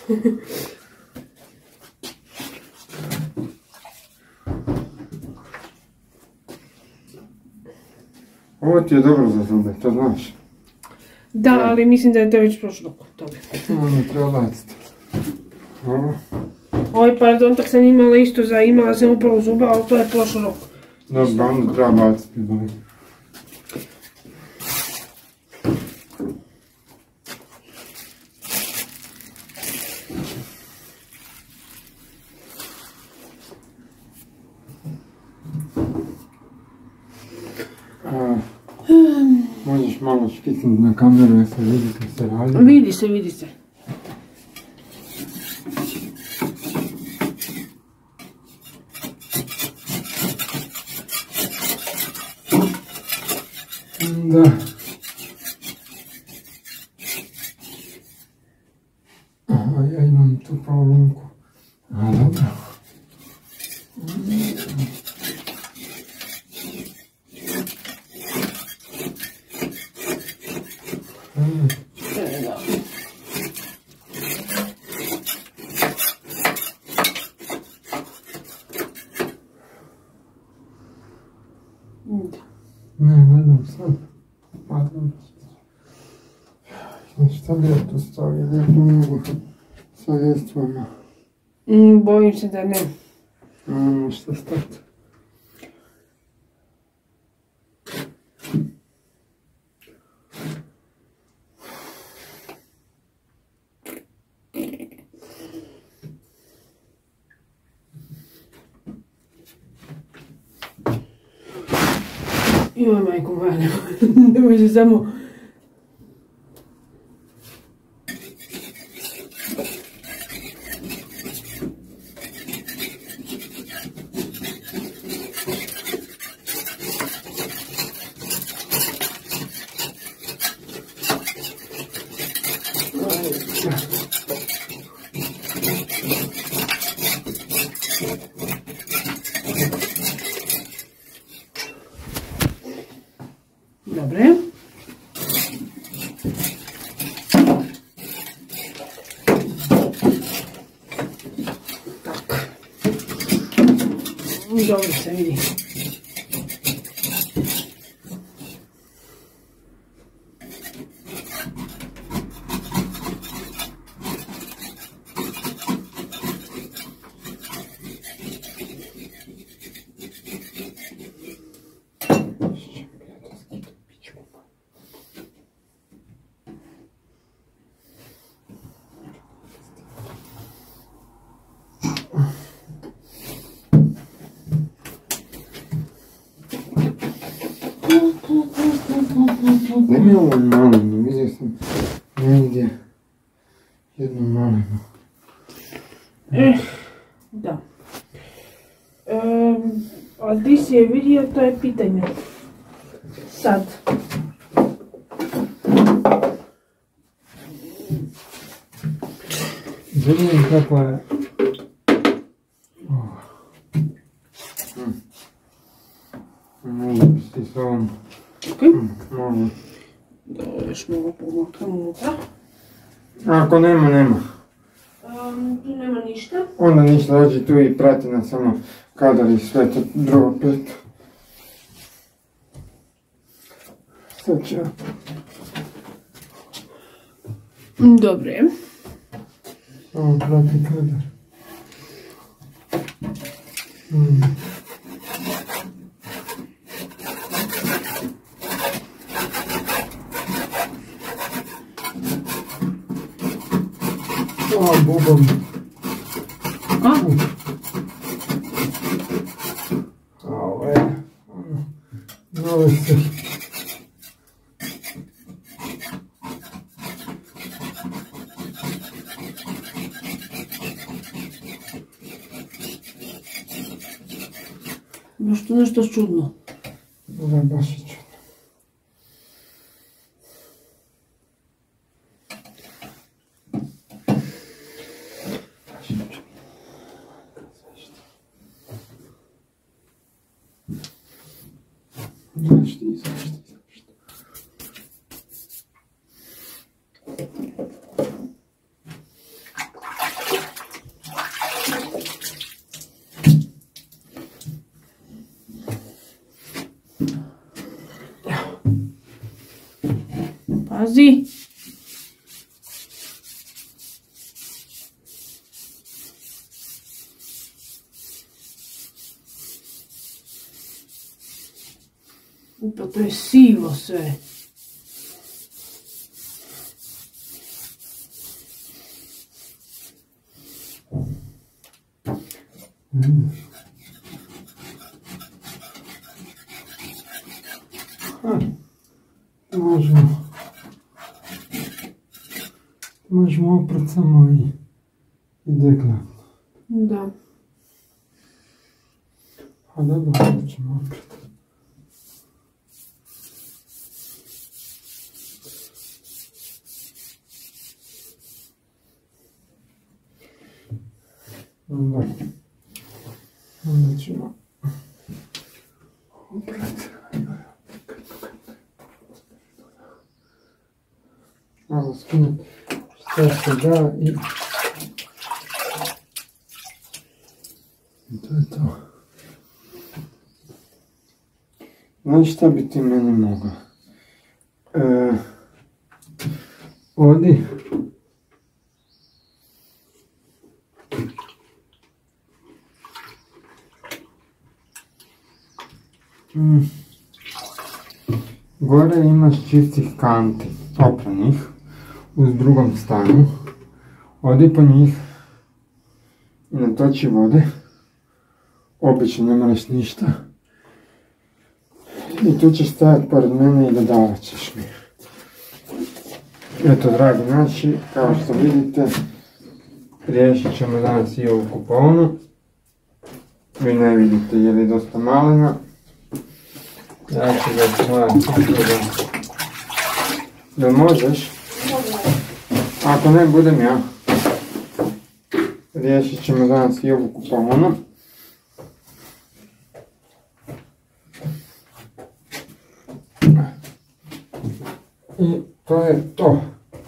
Ovo ti je dobro za zube, to znaš. Da, ali mislim da je to već prošlo kod toga. Ovo ne treba baciti. Ovo. Ovaj parodontak sam imala isto imala sam upravo zuba, ali to je prošlo rok. Dobro, onda treba baciti. Možeš malo škicnuti na kameru jer se vidi kad se radi. Vidi se, vidi se. Da. Ja imam tu polunku. A, dobro. Ne, gledam sad. Šta bi ja tu stavio? Da tu mogu sa ljestvama. Bojim se da ne. Šta stati? Joj, majko moja, nemoj se samo... Dobre. Tak. Dobro se vidi. Daj mi ovo malinu, vidio sam negdje jednu malinu. Da. Ali ti si je vidio, to je pitanje. Sad. Vidim kakva je. Mogu si s ovom. Mogu. Da, još mogu pomoći unutra. Ako nema. Tu nema ništa. Onda ništa, dođi tu i prati nas samo kadar i sve to drugo pet. Sad ću ja. Dobre. Samo prati kadar. Bubom. Ovo je nove se. Baš to nešto čudno. Da, baš je čudno. Zašto? Pazi. Pa to je sivo sve. Možemo oprat samo i dekla. Da. A dobro, da ćemo oprat. Onda ćemo oprat. Malo skinuti što se da i to je to. Znaš šta bi ti meni mogao? Odi. Gore imaš čistih kanti, opranih, u drugom stanu. Odi po njih i natoči vode. Obično ne moraš ništa. I tu ćeš stajati pored mene i dodavat ćeš mi. Eto, dragi naši, kao što vidite, riješit ćemo danas i ovu kupovnu. Vi ne vidite je li dosta malena. Ja ću ga moja supruga. Jel možeš? Ako ne, budem ja. Riješit ćemo danas i ovu kupovnu. I to je to.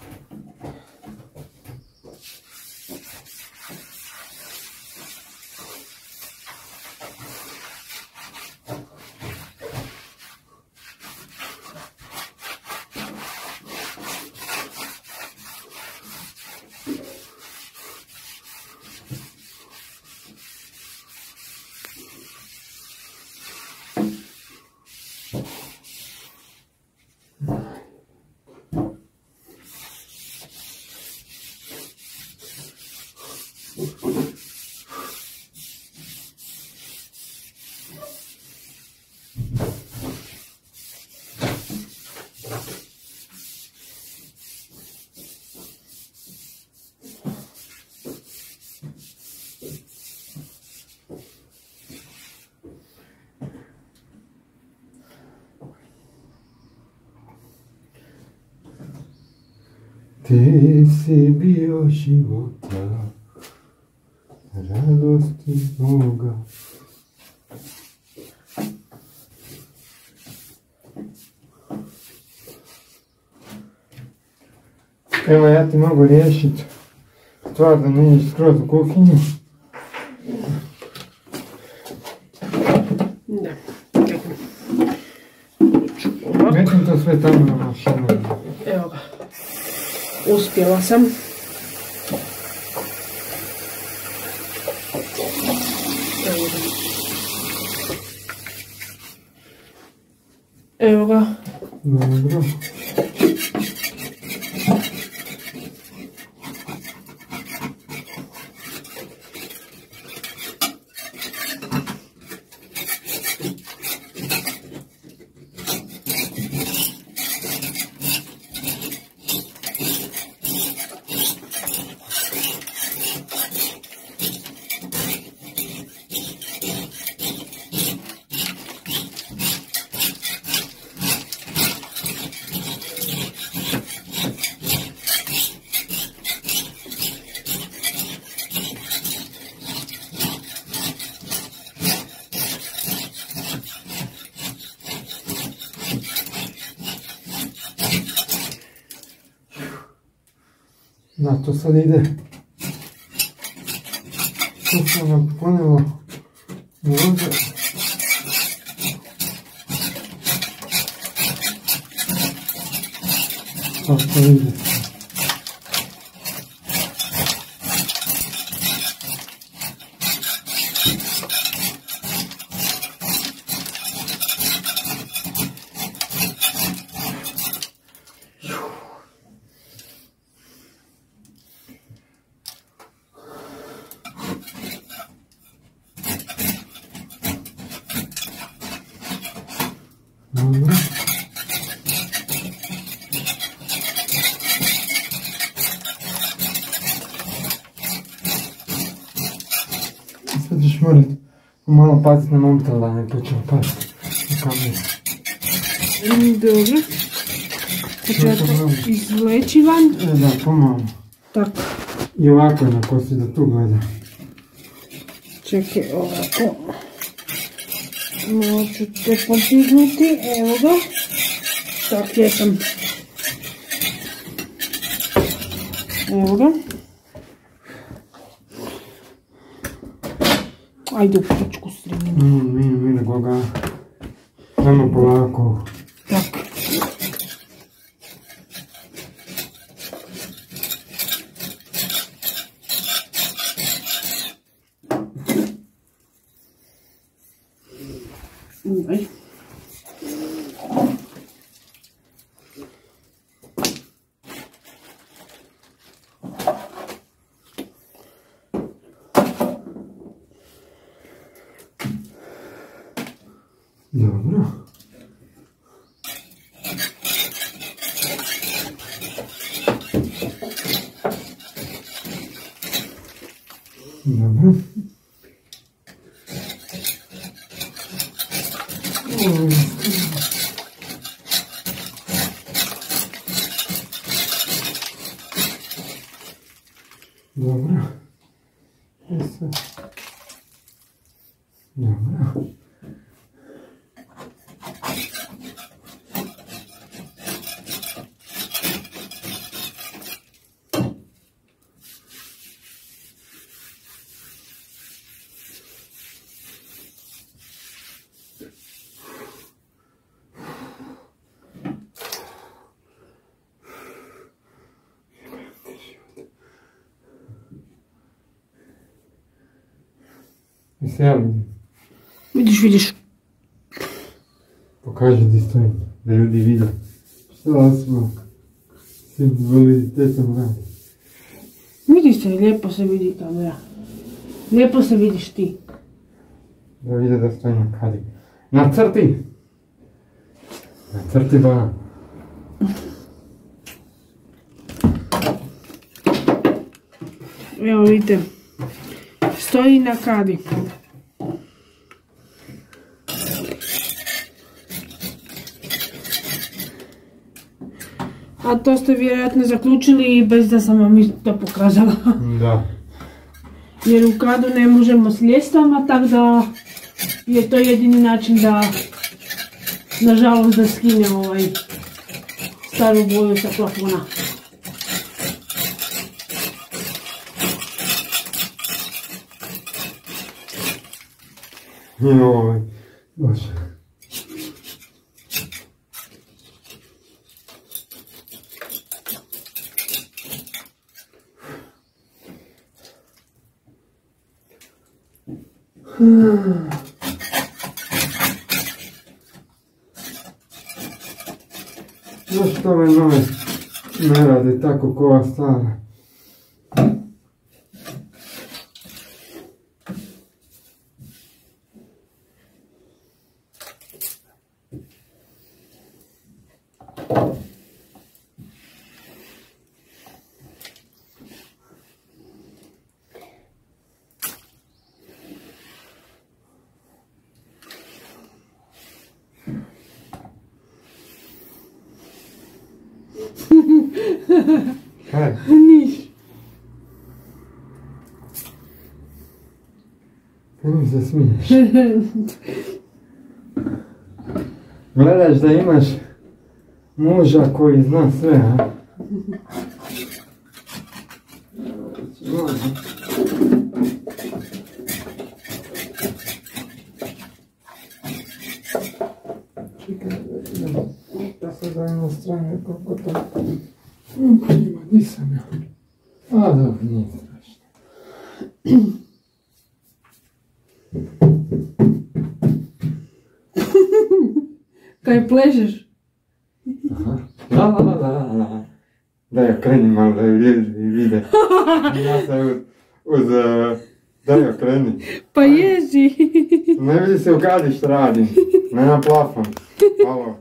Ti si bio života, radosti moga. Evo, ja ti mogu riješiti stvar da ne ideš skroz u kuhinju. Da, Metim to sve tamo na mašinu. evo ga. Uspjela sam. Evo ga. Dobro. Da, to sad ide. Tu sam napunilo vode. Tako ide. Dobro. Sad ćeš morat malo paziti na mobitel da ne počeo paziti na kameru. Dobro. Sad ću ja to izvleći van. Da, pomalo. Tako. I ovako je na kosti da tu gleda. Čekaj, ovako. Malo ću to podignuti, evo ga. Tak, jesam. Evo ga. Ajde u pičku sredinu. Mine koga. Samo polako. Tako. Aj. Dobro. Dobro. Dobro. Dobro. Se ja vidim. Vidiš. Pokaži di stojim, da ljudi vide šta smo s invaliditetom radi. Vidi se, lijepo se vidi kamera. Lijepo se vidiš ti. Da vide da stojim na kadi. Na crti! Na crti ba. Evo vidite. Stoji na kadi. A to ste vjerojatno zaključili bez da sam vam to pokazala. Da. Jer u kadu ne možemo s ljestvama, tako da je to jedini način da, nažalost, da skinem staru boju sa plafona. Joj, bože. Zašto ove nove ne radi tako ko ova stara? Kaj? Niš. Kaj mi se smiješ? Gledaš da imaš muža koji zna sve, a? Čekaj, da se dajem na strane koliko to... Ima, nisam ja. A dobro, nije strašno. Kaj pležeš? Aha. La. Da ja krenim malo da je vide. Ja se uz... Da ja krenim. Pa ježi. Ne vidi se u kadi što radim. Ne na plafon. Malo.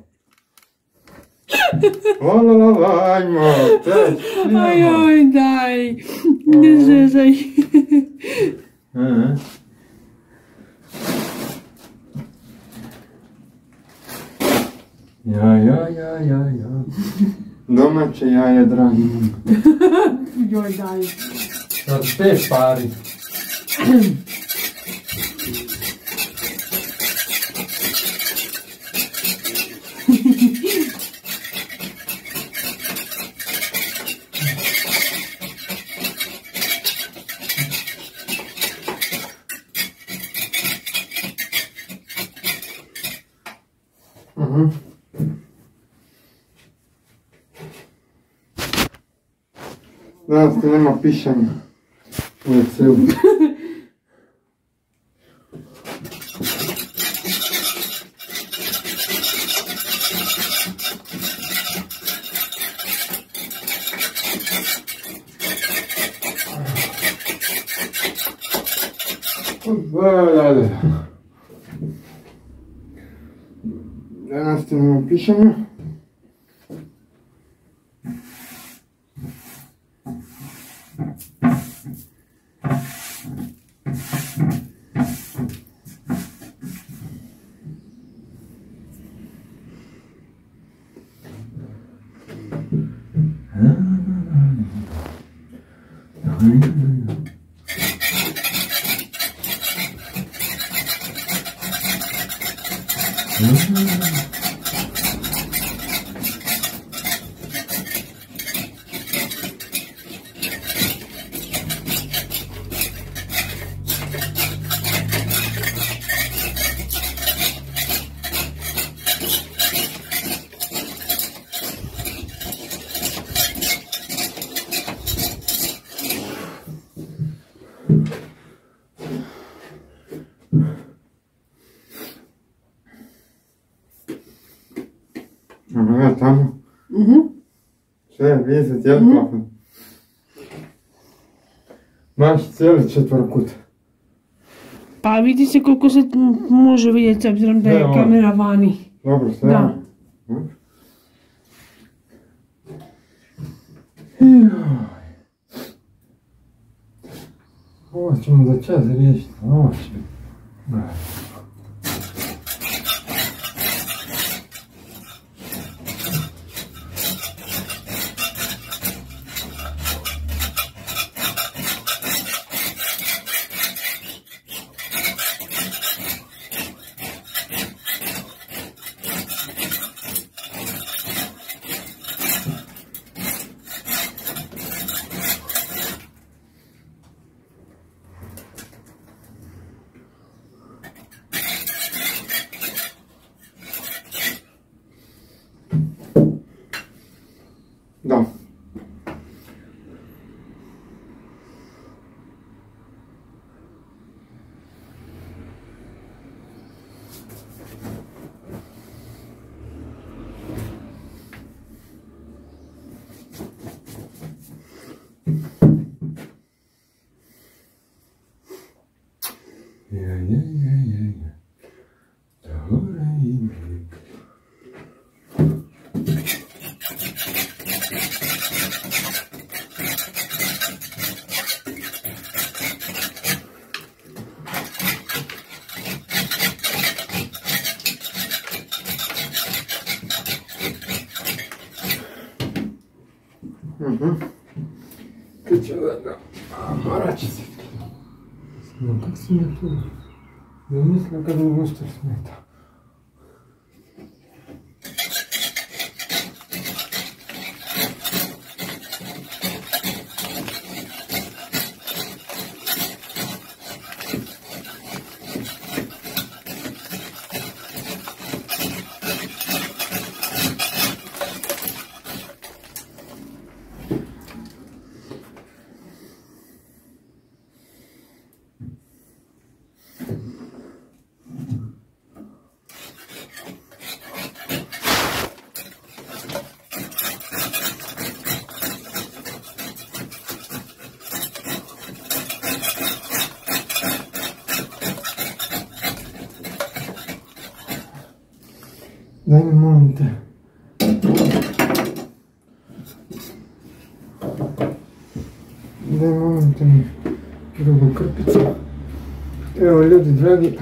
La, ajmo, teć. Ajoj, daj. Ne zezaj. Ja. Domaće jaje, dragi. Joj, daj. Sad te pari. Danas ti nema pišanja u Excelu. Danas ti nema pišanja. Ja tamo. Sve, vidi se cijeli plafon. Maš cijeli četvrokut. Pa vidi se koliko se može vidjeti s obzirom da je kamera vani. Dobro, sve. Da. Ovo ćemo za čas riješiti, ovo će biti. Da. Ti će da morat će se. No, kak si me tu? Ne mislim kad mi nešto smeta. Daj mi molim te. Daj molim te mi drugu krpicu. Evo ljudi dragi.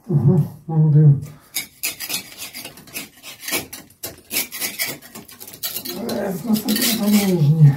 Mogu da imam. To sam treba nižnije.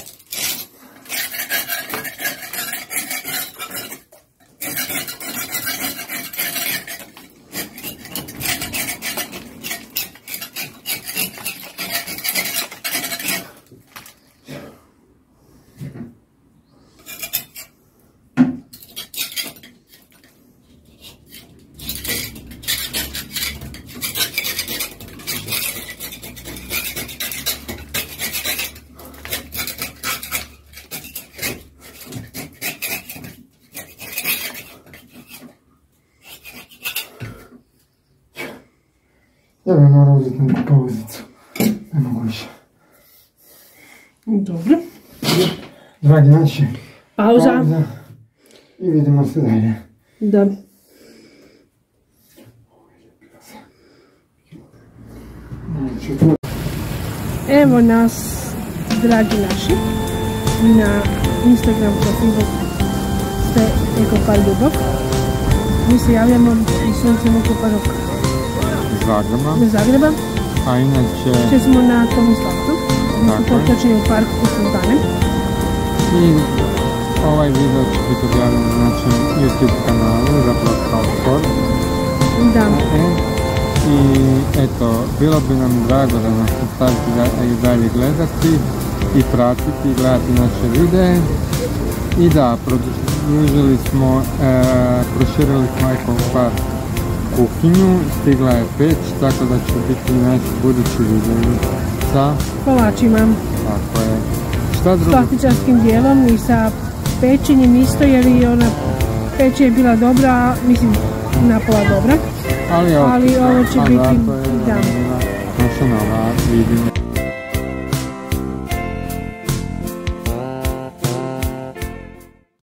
Ja bih morao uzeti neku pauzicu. Ne mogu više. Dobro. Dragi naši. Pauza. I vidimo se dalje. Da. Evo nas, dragi naši. Na Instagram profilu ste Ekopar Ljubov. Mi se javljamo iz sunčanog Ekoparog Zagreba. A inače... Če smo na Tomislavcu, točnije u parku Sultane. I ovaj video će biti objavljen na našem YouTube kanalu, zapravo kao sport. Da. I eto, bilo bi nam drago da nas nastavite i dalje gledati i pratiti i gledati naše videe. I da, proširili smo Ekopar kuhinju, stigla je peć, tako da će biti naš budući video sa kolačima. Tako je. Šta drugo? S plastičarskim dijelom i sa pečenjem isto, jer i ona peć je bila dobra, mislim napola dobra. Ali ovo će biti... naša nova vidim.